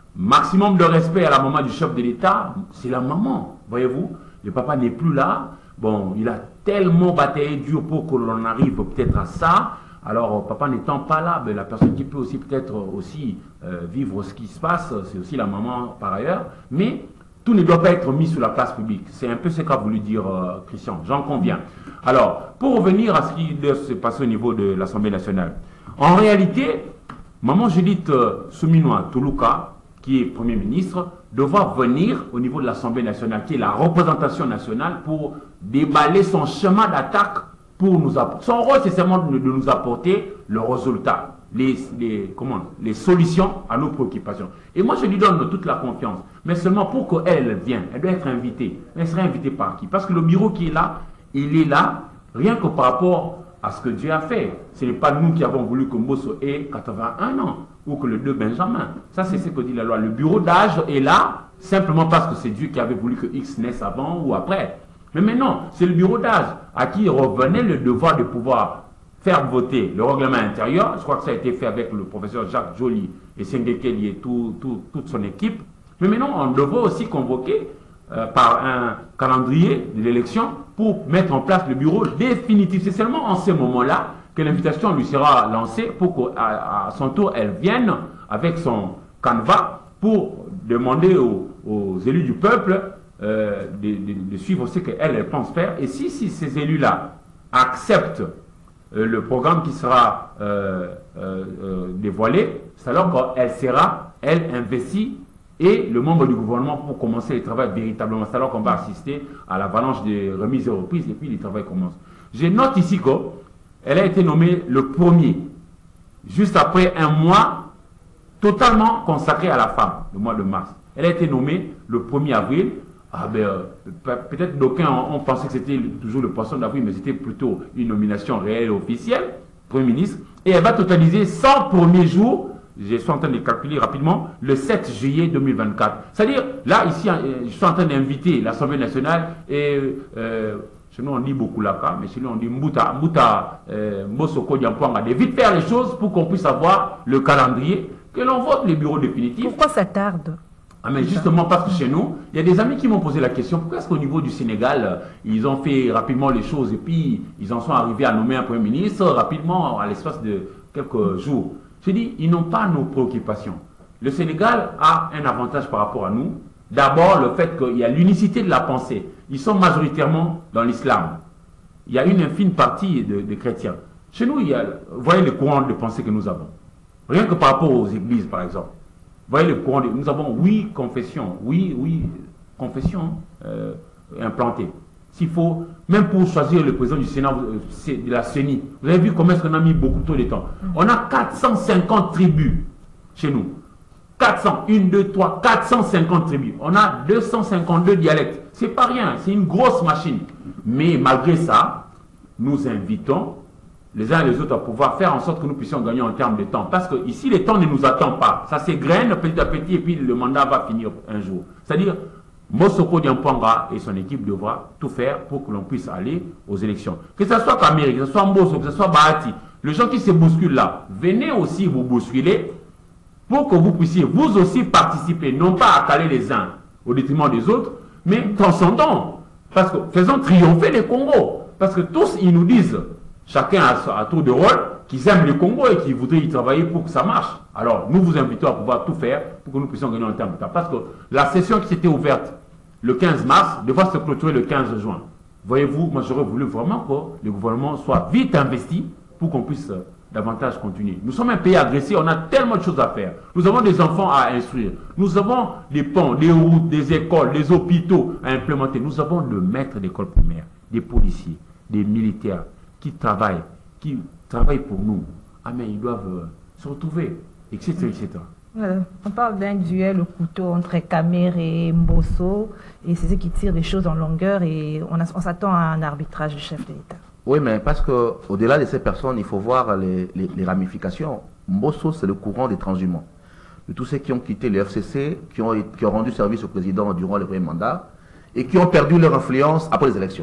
maximum de respect à la maman du chef de l'État, c'est la maman, voyez-vous. Le papa n'est plus là. Bon, il a tellement bataillé dur pour que l'on arrive peut-être à ça. Alors, papa n'étant pas là, ben, la personne qui peut aussi peut-être aussi euh, vivre ce qui se passe, c'est aussi la maman par ailleurs. Mais tout ne doit pas être mis sur la place publique. C'est un peu ce qu'a voulu dire euh, Christian, j'en conviens. Alors, pour revenir à ce qui doit se passer au niveau de l'Assemblée nationale. En réalité, maman Judith euh, Souminois Toulouka, qui est Premier ministre, devra venir au niveau de l'Assemblée nationale, qui est la représentation nationale, pour déballer son chemin d'attaque, pour nous apporter. Son rôle, c'est seulement de, de nous apporter le résultat, les, les, comment, les solutions à nos préoccupations. Et moi, je lui donne toute la confiance, mais seulement pour qu'elle vienne, elle doit être invitée. Elle sera invitée par qui? Parce que le bureau qui est là, il est là, rien que par rapport à ce que Dieu a fait. Ce n'est pas nous qui avons voulu que Mbosso ait quatre-vingt-un ans, ou que le deux Benjamin. Ça, c'est ce que dit la loi. Le bureau d'âge est là, simplement parce que c'est Dieu qui avait voulu que X naisse avant ou après. Mais maintenant, c'est le bureau d'âge à qui revenait le devoir de pouvoir faire voter le règlement intérieur. Je crois que ça a été fait avec le professeur Jacques Joly et Senghekeli et tout, tout, toute son équipe. Mais maintenant, on devrait aussi convoquer euh, par un calendrier de l'élection pour mettre en place le bureau définitif. C'est seulement en ce moment-là que l'invitation lui sera lancée pour qu'à à son tour, elle vienne avec son canevas pour demander aux, aux élus du peuple euh, de, de, de suivre ce qu'elle elle pense faire. Et si, si ces élus-là acceptent euh, le programme qui sera euh, euh, euh, dévoilé, c'est alors qu'elle sera, elle, investie et le membre du gouvernement pour commencer le travail véritablement. C'est alors qu'on va assister à l'avalanche des remises et reprises et puis le travail commence. Je note ici que elle a été nommée le premier, juste après un mois totalement consacré à la femme, le mois de mars. Elle a été nommée le premier avril. Ah ben, euh, peut-être d'aucuns ont, ont pensé que c'était toujours le poisson d'avril, mais c'était plutôt une nomination réelle et officielle, Premier ministre. Et elle va totaliser cent premiers jours, je suis en train de calculer rapidement, le sept juillet deux mille vingt-quatre. C'est-à-dire, là, ici, je suis en train d'inviter l'Assemblée nationale et... Euh, chez nous, on dit beaucoup là, mais chez nous, on dit Mbouta, Mbouta, Mbosoko, Diampoanga, de vite faire les choses pour qu'on puisse avoir le calendrier, que l'on vote les bureaux définitifs.
Pourquoi ça tarde?
Ah, mais justement parce que chez nous, il y a des amis qui m'ont posé la question, pourquoi est-ce qu'au niveau du Sénégal, ils ont fait rapidement les choses et puis ils en sont arrivés à nommer un Premier ministre rapidement à l'espace de quelques jours. J'ai dit, ils n'ont pas nos préoccupations. Le Sénégal a un avantage par rapport à nous. D'abord, le fait qu'il y a l'unicité de la pensée. Ils sont majoritairement dans l'islam. Il y a une infime partie de, de chrétiens. Chez nous, il y a, vous voyez les courants de pensée que nous avons. Rien que par rapport aux églises, par exemple. Vous voyez les courants de, nous avons huit confessions, oui, oui, confessions euh, implantées. S'il faut, même pour choisir le président du Sénat, de la C E N I, vous avez vu comment est-ce qu'on a mis beaucoup trop de temps. On a quatre cent cinquante tribus chez nous. quatre cents, un, deux, trois, quatre cent cinquante tribus. On a deux cent cinquante-deux dialectes. C'est pas rien, c'est une grosse machine. Mais malgré ça, nous invitons les uns et les autres à pouvoir faire en sorte que nous puissions gagner en termes de temps. Parce que ici, le temps ne nous attend pas. Ça s'égrène petit à petit et puis le mandat va finir un jour. C'est-à-dire, Mbosoko Diampoanga et son équipe devra tout faire pour que l'on puisse aller aux élections. Que ce soit Kamiri, que ce soit Mbosso, que ce soit Bahati, les gens qui se bousculent là, venez aussi vous bousculer pour que vous puissiez vous aussi participer, non pas à caler les uns au détriment des autres, mais transcendons. Parce que faisons triompher les Congos. Parce que tous, ils nous disent, chacun à, à tour de rôle, qu'ils aiment le Congo et qu'ils voudraient y travailler pour que ça marche. Alors, nous vous invitons à pouvoir tout faire pour que nous puissions gagner en termes de temps. Parce que la session qui s'était ouverte le quinze mars devra se clôturer le quinze juin. Voyez-vous, moi j'aurais voulu vraiment que le gouvernement soit vite investi pour qu'on puisse davantage continuer. Nous sommes un pays agressé, on a tellement de choses à faire. Nous avons des enfants à instruire. Nous avons des ponts, des routes, des écoles, des hôpitaux à implémenter. Nous avons le maître d'école primaire, des policiers, des militaires qui travaillent, qui travaillent pour nous. Ah mais ils doivent euh, se retrouver, et cetera et cetera.
Euh, on parle d'un duel au couteau entre Kamer et Mbosso, et c'est ce qui tire les choses en longueur, et on, on s'attend à un arbitrage du chef de l'État.
Oui, mais parce qu'au-delà de ces personnes, il faut voir les, les, les ramifications. Mbosso, c'est le courant des transhumants. De tous ceux qui ont quitté le F C C, qui ont, qui ont rendu service au président durant le premier mandat, et qui ont perdu leur influence après les élections.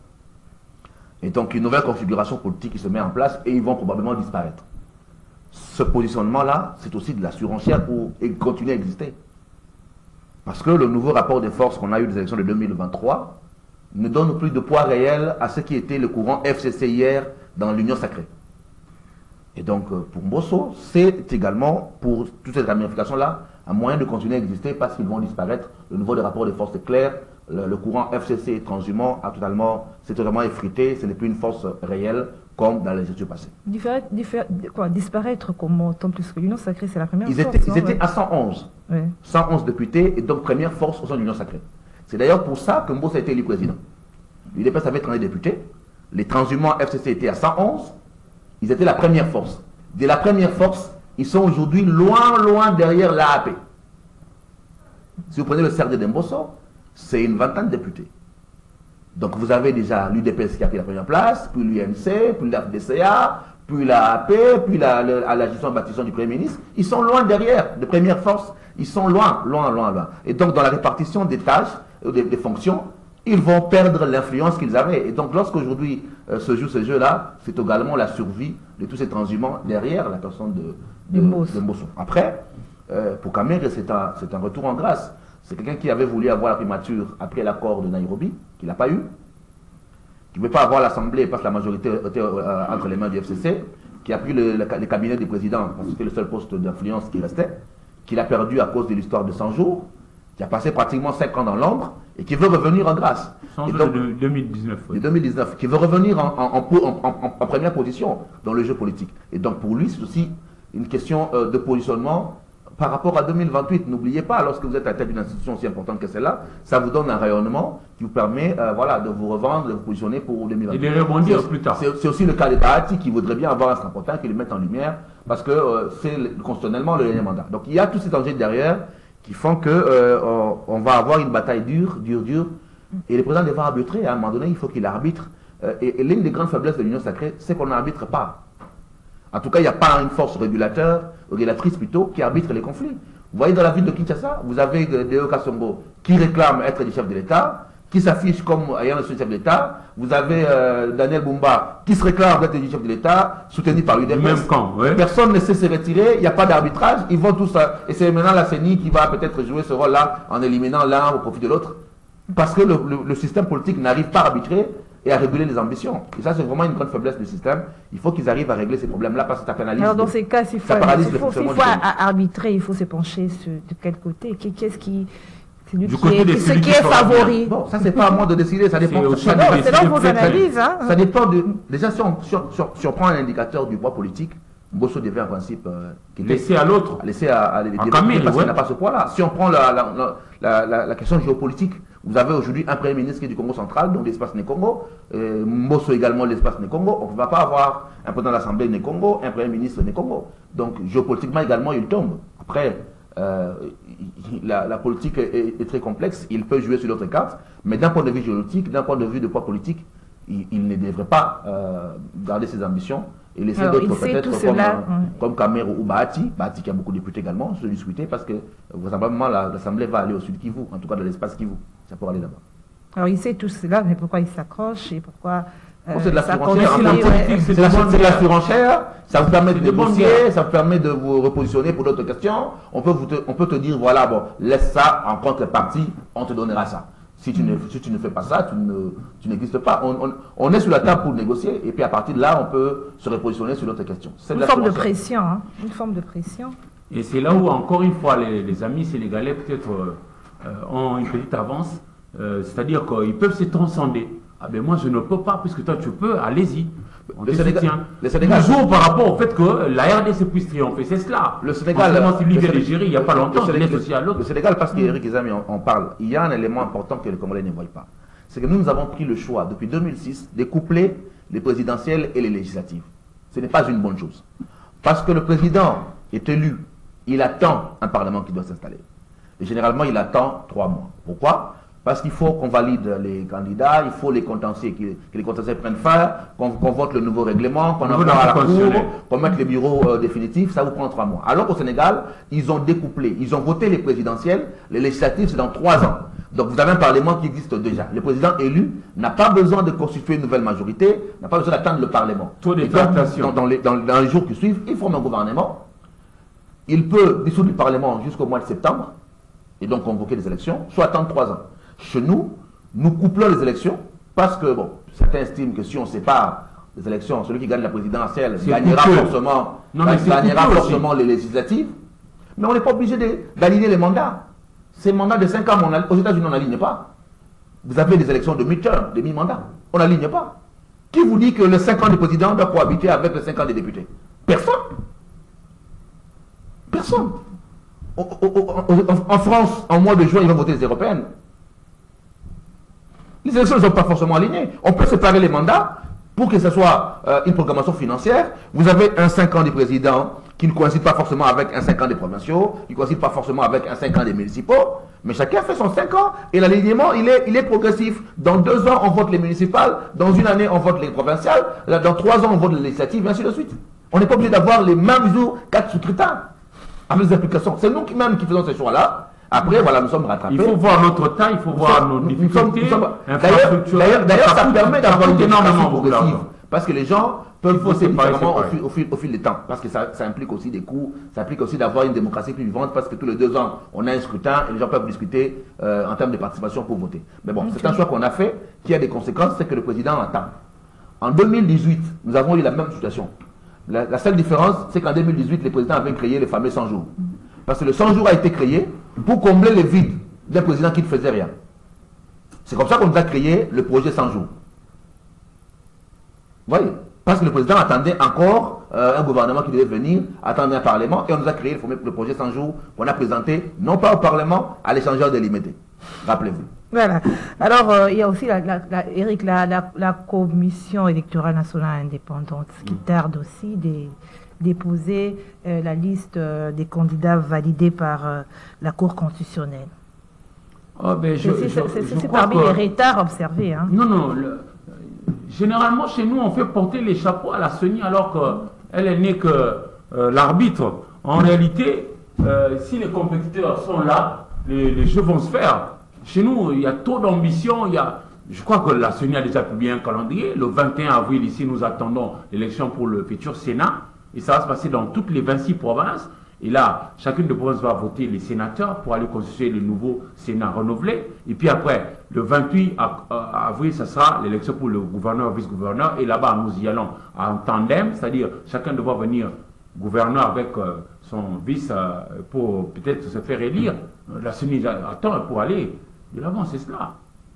Et donc, une nouvelle configuration politique qui se met en place, et ils vont probablement disparaître. Ce positionnement-là, c'est aussi de la surenchère pour continuer à exister. Parce que le nouveau rapport des forces qu'on a eu des élections de deux mille vingt-trois ne donne plus de poids réel à ce qui était le courant F C C hier dans l'Union sacrée. Et donc, pour Mbosso, c'est également, pour toutes ces ramifications-là, un moyen de continuer à exister parce qu'ils vont disparaître. Le niveau des rapports de force est clair. Le, le courant F C C transhumant a totalement, c'est totalement effrité. Ce n'est plus une force réelle comme dans les études passées.
Diffé diffé quoi, disparaître comment? Tant plus que l'Union sacrée, c'est la première
ils
force.
Étaient, ils
non,
étaient
ouais.
à cent onze. Ouais. cent onze députés et donc première force au sein de l'Union sacrée. C'est d'ailleurs pour ça que Mbosso a été élu président. L'U D P S avait trente députés. Les transhumants F C C étaient à cent onze. Ils étaient la première force. De la première force, ils sont aujourd'hui loin, loin derrière l'A A P. Si vous prenez le C R D de Mbosso, c'est une vingtaine de députés. Donc vous avez déjà l'U D P S qui a pris la première place, puis l'U M C, puis l'A F D C A, puis l'A A P, puis la, la, à la gestion de bâtiment du Premier ministre. Ils sont loin derrière, de première force. Ils sont loin, loin, loin, loin. Et donc dans la répartition des tâches, des, des fonctions, ils vont perdre l'influence qu'ils avaient. Et donc lorsqu'aujourd'hui euh, se joue ce jeu-là, c'est également la survie de tous ces transhumants derrière la personne de, de, de Mbosso. Après, euh, pour Kamer, c'est un, un retour en grâce. C'est quelqu'un qui avait voulu avoir la primature après l'accord de Nairobi, qu'il n'a pas eu, qui ne veut pas avoir l'Assemblée parce que la majorité était euh, entre les mains du F C C, qui a pris le, le, le cabinet du président, parce que c'était le seul poste d'influence qui restait, qu'il a perdu à cause de l'histoire de cent jours, qui a passé pratiquement cinq ans dans l'ombre et qui veut revenir en grâce.
cent jours de deux mille dix-neuf. Oui.
De deux mille dix-neuf, qui veut revenir en, en, en, en, en première position dans le jeu politique. Et donc pour lui, c'est aussi une question euh, de positionnement par rapport à deux mille vingt-huit. N'oubliez pas, lorsque vous êtes à la tête d'une institution aussi importante que celle-là, ça vous donne un rayonnement qui vous permet euh, voilà, de vous revendre, de vous positionner pour deux mille vingt-huit.
Et de rebondir plus tard.
C'est aussi le cas de Bahati qui voudrait bien avoir un strapontin qui le mette en lumière parce que euh, c'est constitutionnellement le dernier mandat. Donc il y a tous ces enjeux derrière qui font que euh, on, on va avoir une bataille dure, dure, dure. Et le président devra arbitrer. À un moment donné, il faut qu'il arbitre. Euh, et et l'une des grandes faiblesses de l'Union sacrée, c'est qu'on n'arbitre pas. En tout cas, il n'y a pas une force régulateur, régulatrice plutôt, qui arbitre les conflits. Vous voyez dans la ville de Kinshasa, vous avez Deo Kassongo qui réclame être le chef de l'État, qui s'affiche comme ayant le chef de l'État. Vous avez euh, Daniel Bumba qui se réclame d'être le chef de l'État, soutenu par l'U D P S.
Même camp, ouais.
Personne ne sait se retirer, il n'y a pas d'arbitrage, ils vont tous... Et c'est maintenant la C E N I qui va peut-être jouer ce rôle-là en éliminant l'un au profit de l'autre. Parce que le, le, le système politique n'arrive pas à arbitrer et à réguler les ambitions. Et ça, c'est vraiment une grande faiblesse du système. Il faut qu'ils arrivent à régler ces problèmes-là parce que ça pénalise.
Alors, dans ces cas, s'il faut, faut, faut arbitrer, il faut se pencher sur de quel côté. Qu'est-ce qui... C'est lui
du
qui
côté
est,
de
ce qui est favori.
Bon, ça, c'est pas à moi de décider. Ça dépend.
C'est là vos analyses. Hein.
Ça dépend de... Déjà, si on, si, on, si on prend un indicateur du poids politique, Mbosso devait en principe euh,
laisser à l'autre,
laisser à, à les débattre parce ouais. qu'il n'a pas ce poids-là. Si on prend la, la, la, la, la question géopolitique, vous avez aujourd'hui un premier ministre qui est du Congo central, donc l'espace Né-Congo, euh, Mbosso également l'espace Né-Congo. On ne va pas avoir un président de l'Assemblée Né-Congo, un premier ministre Né-Congo. Donc géopolitiquement également, il tombe. Après, euh, la, la politique est, est très complexe, il peut jouer sur d'autres cartes, mais d'un point de vue géopolitique, d'un point de vue de poids politique, il, il ne devrait pas euh, garder ses ambitions et laisser d'autres peut-être comme, euh, comme Kamer ou Bahati, Bahati qui a beaucoup de députés également, se discuter parce que vraisemblablement l'Assemblée va aller au sud Kivu, en tout cas dans l'espace Kivu, ça pourra aller là-bas.
Alors il sait tout cela, mais pourquoi il s'accroche et pourquoi
euh, c'est de la surenchère, ouais. c'est de la surenchère, ça vous permet de négocier, ça vous permet de vous repositionner pour d'autres questions. On peut, vous te, on peut te dire, voilà, bon, laisse ça en contrepartie, on te donnera ça. Si tu, ne, si tu ne fais pas ça, tu n'existes pas. On, on, on est sur la table pour négocier et puis à partir de là, on peut se repositionner sur d'autres questions.
Une de forme de pression, hein. Une forme de pression.
Et c'est là où, encore une fois, les, les amis sénégalais peut-être euh, ont une petite avance. Euh, C'est-à-dire qu'ils peuvent se transcender. Ah ben moi, je ne peux pas, puisque toi, tu peux, allez-y. On
le Sénégal, le Sénégal,
toujours par rapport au fait que la R D C puisse triompher, c'est cela.
Le Sénégal,
si lui vient de gérer il n'y a pas longtemps,
le,
il aussi à l'autre.
Le Sénégal, parce qu'Éric Izami en, en parle, il y a un élément important que les Congolais ne voient pas. C'est que nous, nous avons pris le choix, depuis deux mille six, de coupler les présidentielles et les législatives. Ce n'est pas une bonne chose. Parce que le président est élu, il attend un parlement qui doit s'installer. Et généralement, il attend trois mois. Pourquoi ? Parce qu'il faut qu'on valide les candidats, il faut les contentieux, que les contentieux prennent fin, qu'on qu vote le nouveau règlement, qu'on envoie à la Cour, qu'on mette les bureaux euh, définitifs, ça vous prend trois mois. Alors qu'au Sénégal, ils ont découplé, ils ont voté les présidentielles, les législatives c'est dans trois ans. Donc vous avez un parlement qui existe déjà. Le président élu n'a pas besoin de constituer une nouvelle majorité, n'a pas besoin d'attendre le parlement.
Taux de
dans, dans, les, dans, dans les jours qui suivent, il forme un gouvernement, il peut dissoudre le parlement jusqu'au mois de septembre, et donc convoquer des élections, soit attendre trois ans. Chez nous, nous couplons les élections parce que, bon, certains estiment que si on sépare les élections, celui qui gagne la présidentielle gagnera
coupé.
forcément,
Non, mais
gagnera
coupé
forcément
aussi.
les législatives. Mais on n'est pas obligé d'aligner les mandats. Ces mandats de cinq ans, on aux États-Unis, on n'aligne pas. Vous avez des élections de mi-term, de mi-mandat. On n'aligne pas. Qui vous dit que les cinq ans de président doit cohabiter avec les cinq ans des députés? Personne. Personne. En, en, en France, en mois de juin, ils vont voter les européennes. Les élections ne sont pas forcément alignées. On peut séparer les mandats pour que ce soit euh, une programmation financière. Vous avez un cinq ans de président qui ne coïncide pas forcément avec un cinq ans des provinciaux, qui ne coïncide pas forcément avec un cinq ans des municipaux, mais chacun fait son cinq ans et l'alignement, il est, il est progressif. Dans deux ans, on vote les municipales, dans une année, on vote les provinciales, dans trois ans, on vote les législatives, et ainsi de suite. On n'est pas obligé d'avoir les mêmes jours, quatre scrutins, avec les applications. C'est nous qui même qui faisons ces choix-là. Après, voilà, nous sommes rattrapés.
Il faut voir notre temps, il faut voir nos difficultés.
D'ailleurs, ça permet d'avoir une
énormément
progressive. Parce que les gens peuvent voter différemment au fil, au, fil, au fil du temps. Parce que ça, ça implique aussi des coûts, ça implique aussi d'avoir une démocratie plus vivante, parce que tous les deux ans, on a un scrutin et les gens peuvent discuter euh, en termes de participation pour voter. Mais bon, okay. C'est un choix qu'on a fait, qui a des conséquences, c'est que le président attend. En deux mille dix-huit, nous avons eu la même situation. La, la seule différence, c'est qu'en deux mille dix-huit, les présidents avaient créé les fameux cent jours. Parce que le cent jours a été créé pour combler les vides d'un président qui ne faisait rien. C'est comme ça qu'on a créé le projet cent jours. Vous voyez? Parce que le président attendait encore euh, un gouvernement qui devait venir, attendait un parlement, et on nous a créé le, le projet cent jours qu'on a présenté, non pas au parlement, à l'échangeur délimité. Rappelez-vous.
Voilà. Alors, euh, il y a aussi, la, la, la, Eric, la, la, la Commission électorale nationale indépendante, qui tarde aussi des... déposer euh, la liste euh, des candidats validés par euh, la Cour constitutionnelle.
Oh, ben
c'est parmi que... les retards observés. Hein.
Non, non. Le... Généralement, chez nous, on fait porter les chapeaux à la C E N I alors qu'elle est née que euh, l'arbitre. En réalité, euh, si les compétiteurs sont là, les, les jeux vont se faire. Chez nous, il y a trop d'ambition. Il y a... Je crois que la C E N I a déjà publié un calendrier. Le vingt et un avril, ici, nous attendons l'élection pour le futur Sénat. Et ça va se passer dans toutes les vingt-six provinces. Et là, chacune des provinces va voter les sénateurs pour aller constituer le nouveau Sénat renouvelé. Et puis après, le vingt-huit avril, ce sera l'élection pour le gouverneur, vice-gouverneur. Et là-bas, nous y allons en tandem, c'est-à-dire chacun devra venir gouverneur avec euh, son vice euh, pour peut-être se faire élire. La C E N I attend pour aller de l'avant, c'est cela.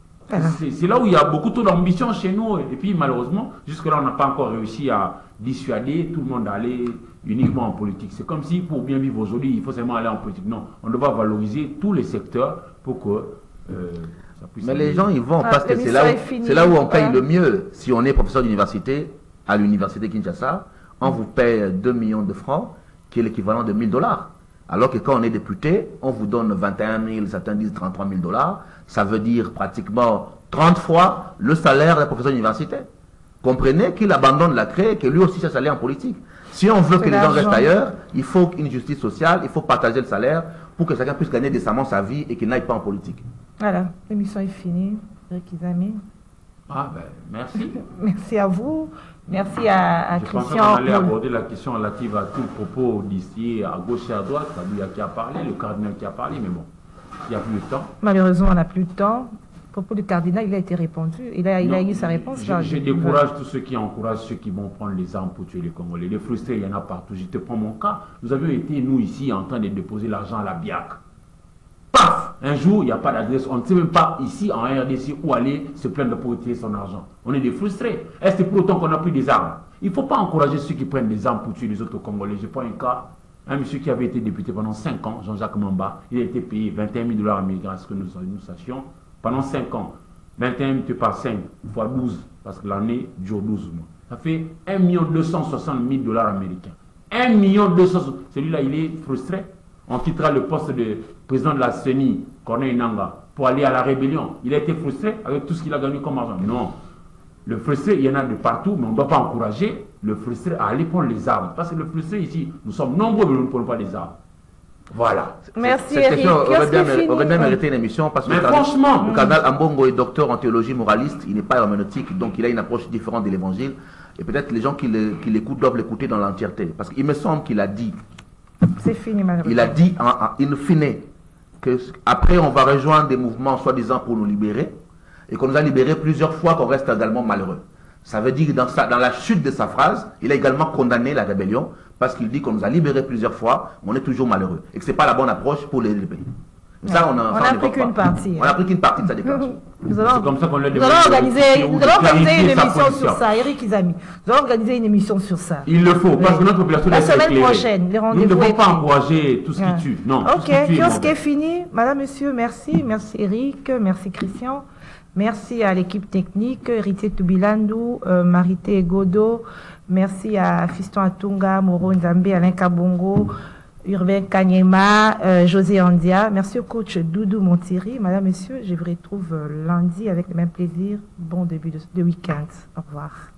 C'est là où il y a beaucoup trop d'ambition chez nous. Et puis malheureusement, jusque-là, on n'a pas encore réussi à dissuader tout le monde d'aller uniquement en politique. C'est comme si pour bien vivre aujourd'hui, il faut seulement aller en politique. Non, on doit valoriser tous les secteurs pour que euh, ça puisse...
Mais les gens, ils vont, ah, parce que c'est là, là où on paye ah. le mieux. Si on est professeur d'université, à l'université Kinshasa, on vous paye deux millions de francs, qui est l'équivalent de mille dollars. Alors que quand on est député, on vous donne vingt et un mille, certains disent trente-trois mille dollars. Ça veut dire pratiquement trente fois le salaire d'un professeur d'université. Comprenez qu'il abandonne la craie et que lui aussi cherche à aller en politique. Si on veut que les gens restent ailleurs, il faut une justice sociale, il faut partager le salaire pour que chacun puisse gagner décemment sa vie et qu'il n'aille pas en politique.
Voilà, l'émission est finie. Eric Izamé.
Ah ben, merci.
Merci à vous. Merci à, à
Je
Christian.
Je pensais qu'on allait aborder la question relative à tout le propos d'ici, à gauche et à droite. Kabila qui a parlé, le cardinal qui a parlé, mais bon, il n'y a plus de temps.
Malheureusement, on n'a plus de temps. Le propos du cardinal, il a été répondu. Il a, il non, a eu sa réponse.
Je, je décourage tous ceux qui encouragent ceux qui vont prendre les armes pour tuer les Congolais. Les frustrés, il y en a partout. Je te prends mon cas. Nous avions été, nous, ici, en train de déposer l'argent à la B I A C. Paf! Un jour, il n'y a pas d'adresse. On ne sait même pas ici, en R D C, où aller se plaindre pour retirer son argent. On est des frustrés. Est-ce que pour autant qu'on a pris des armes? Il ne faut pas encourager ceux qui prennent des armes pour tuer les autres Congolais. Je prends un cas. Un monsieur qui avait été député pendant cinq ans, Jean-Jacques Mamba, il a été payé vingt et un mille dollars américains, à ce que nous, nous sachions, pendant cinq ans. vingt et un multiplié par cinq fois douze, parce que l'année dure douze mois. Ça fait un million deux cent soixante mille dollars américains. un million deux cent soixante. Celui-là, il est frustré. On quittera le poste de président de la C E N I, Corneille Nangaa, pour aller à la rébellion. Il a été frustré avec tout ce qu'il a gagné comme argent. Non. Le frustré, il y en a de partout, mais on ne doit pas encourager le frustré à aller prendre les armes. Parce que le frustré ici, nous sommes nombreux, mais nous ne prenons pas les armes. Voilà.
Merci
Cette
Eric.
question aurait bien, aurait bien mérité une émission parce que
mais
le
franchement,
le cardinal Ambongo est docteur en théologie moraliste, il n'est pas herméneutique, donc il a une approche différente de l'évangile. Et peut-être les gens qui l'écoutent doivent l'écouter dans l'entièreté. Parce qu'il me semble qu'il a dit,
c'est fini, malheureusement.
Il a dit en, en in fine que après on va rejoindre des mouvements soi-disant pour nous libérer, et qu'on nous a libérés plusieurs fois, qu'on reste également malheureux. Ça veut dire que dans, sa, dans la chute de sa phrase, il a également condamné la rébellion, parce qu'il dit qu'on nous a libérés plusieurs fois, mais on est toujours malheureux, et que ce n'est pas la bonne approche pour les pays.
Ça, on n'a pris qu'une partie.
On n'a pris qu'une partie de sa déclaration.
Nous allons,
comme ça qu'on le
nous allons organiser, nous allons organiser une émission sur ça. Eric Izami, nous allons organiser une émission sur ça.
Il le faut, parce que notre population
la
est éclairée.
La semaine prochaine, les rendez-vous.
Nous ne devons pas encourager tout ce qui tue. Non.
Ok, kiosque est fini. Madame, monsieur, merci. Merci Eric, merci Christian. Merci à l'équipe technique, Héritier Toubilandou, euh, Marité Godo. Merci à Fiston Atunga, Moro Nzambe, Alain Kabongo, Urbain Kanyema, euh, José Andia. Merci au coach Doudou Montiri. Madame, monsieur, je vous retrouve lundi avec le même plaisir. Bon début de, de week-end. Au revoir.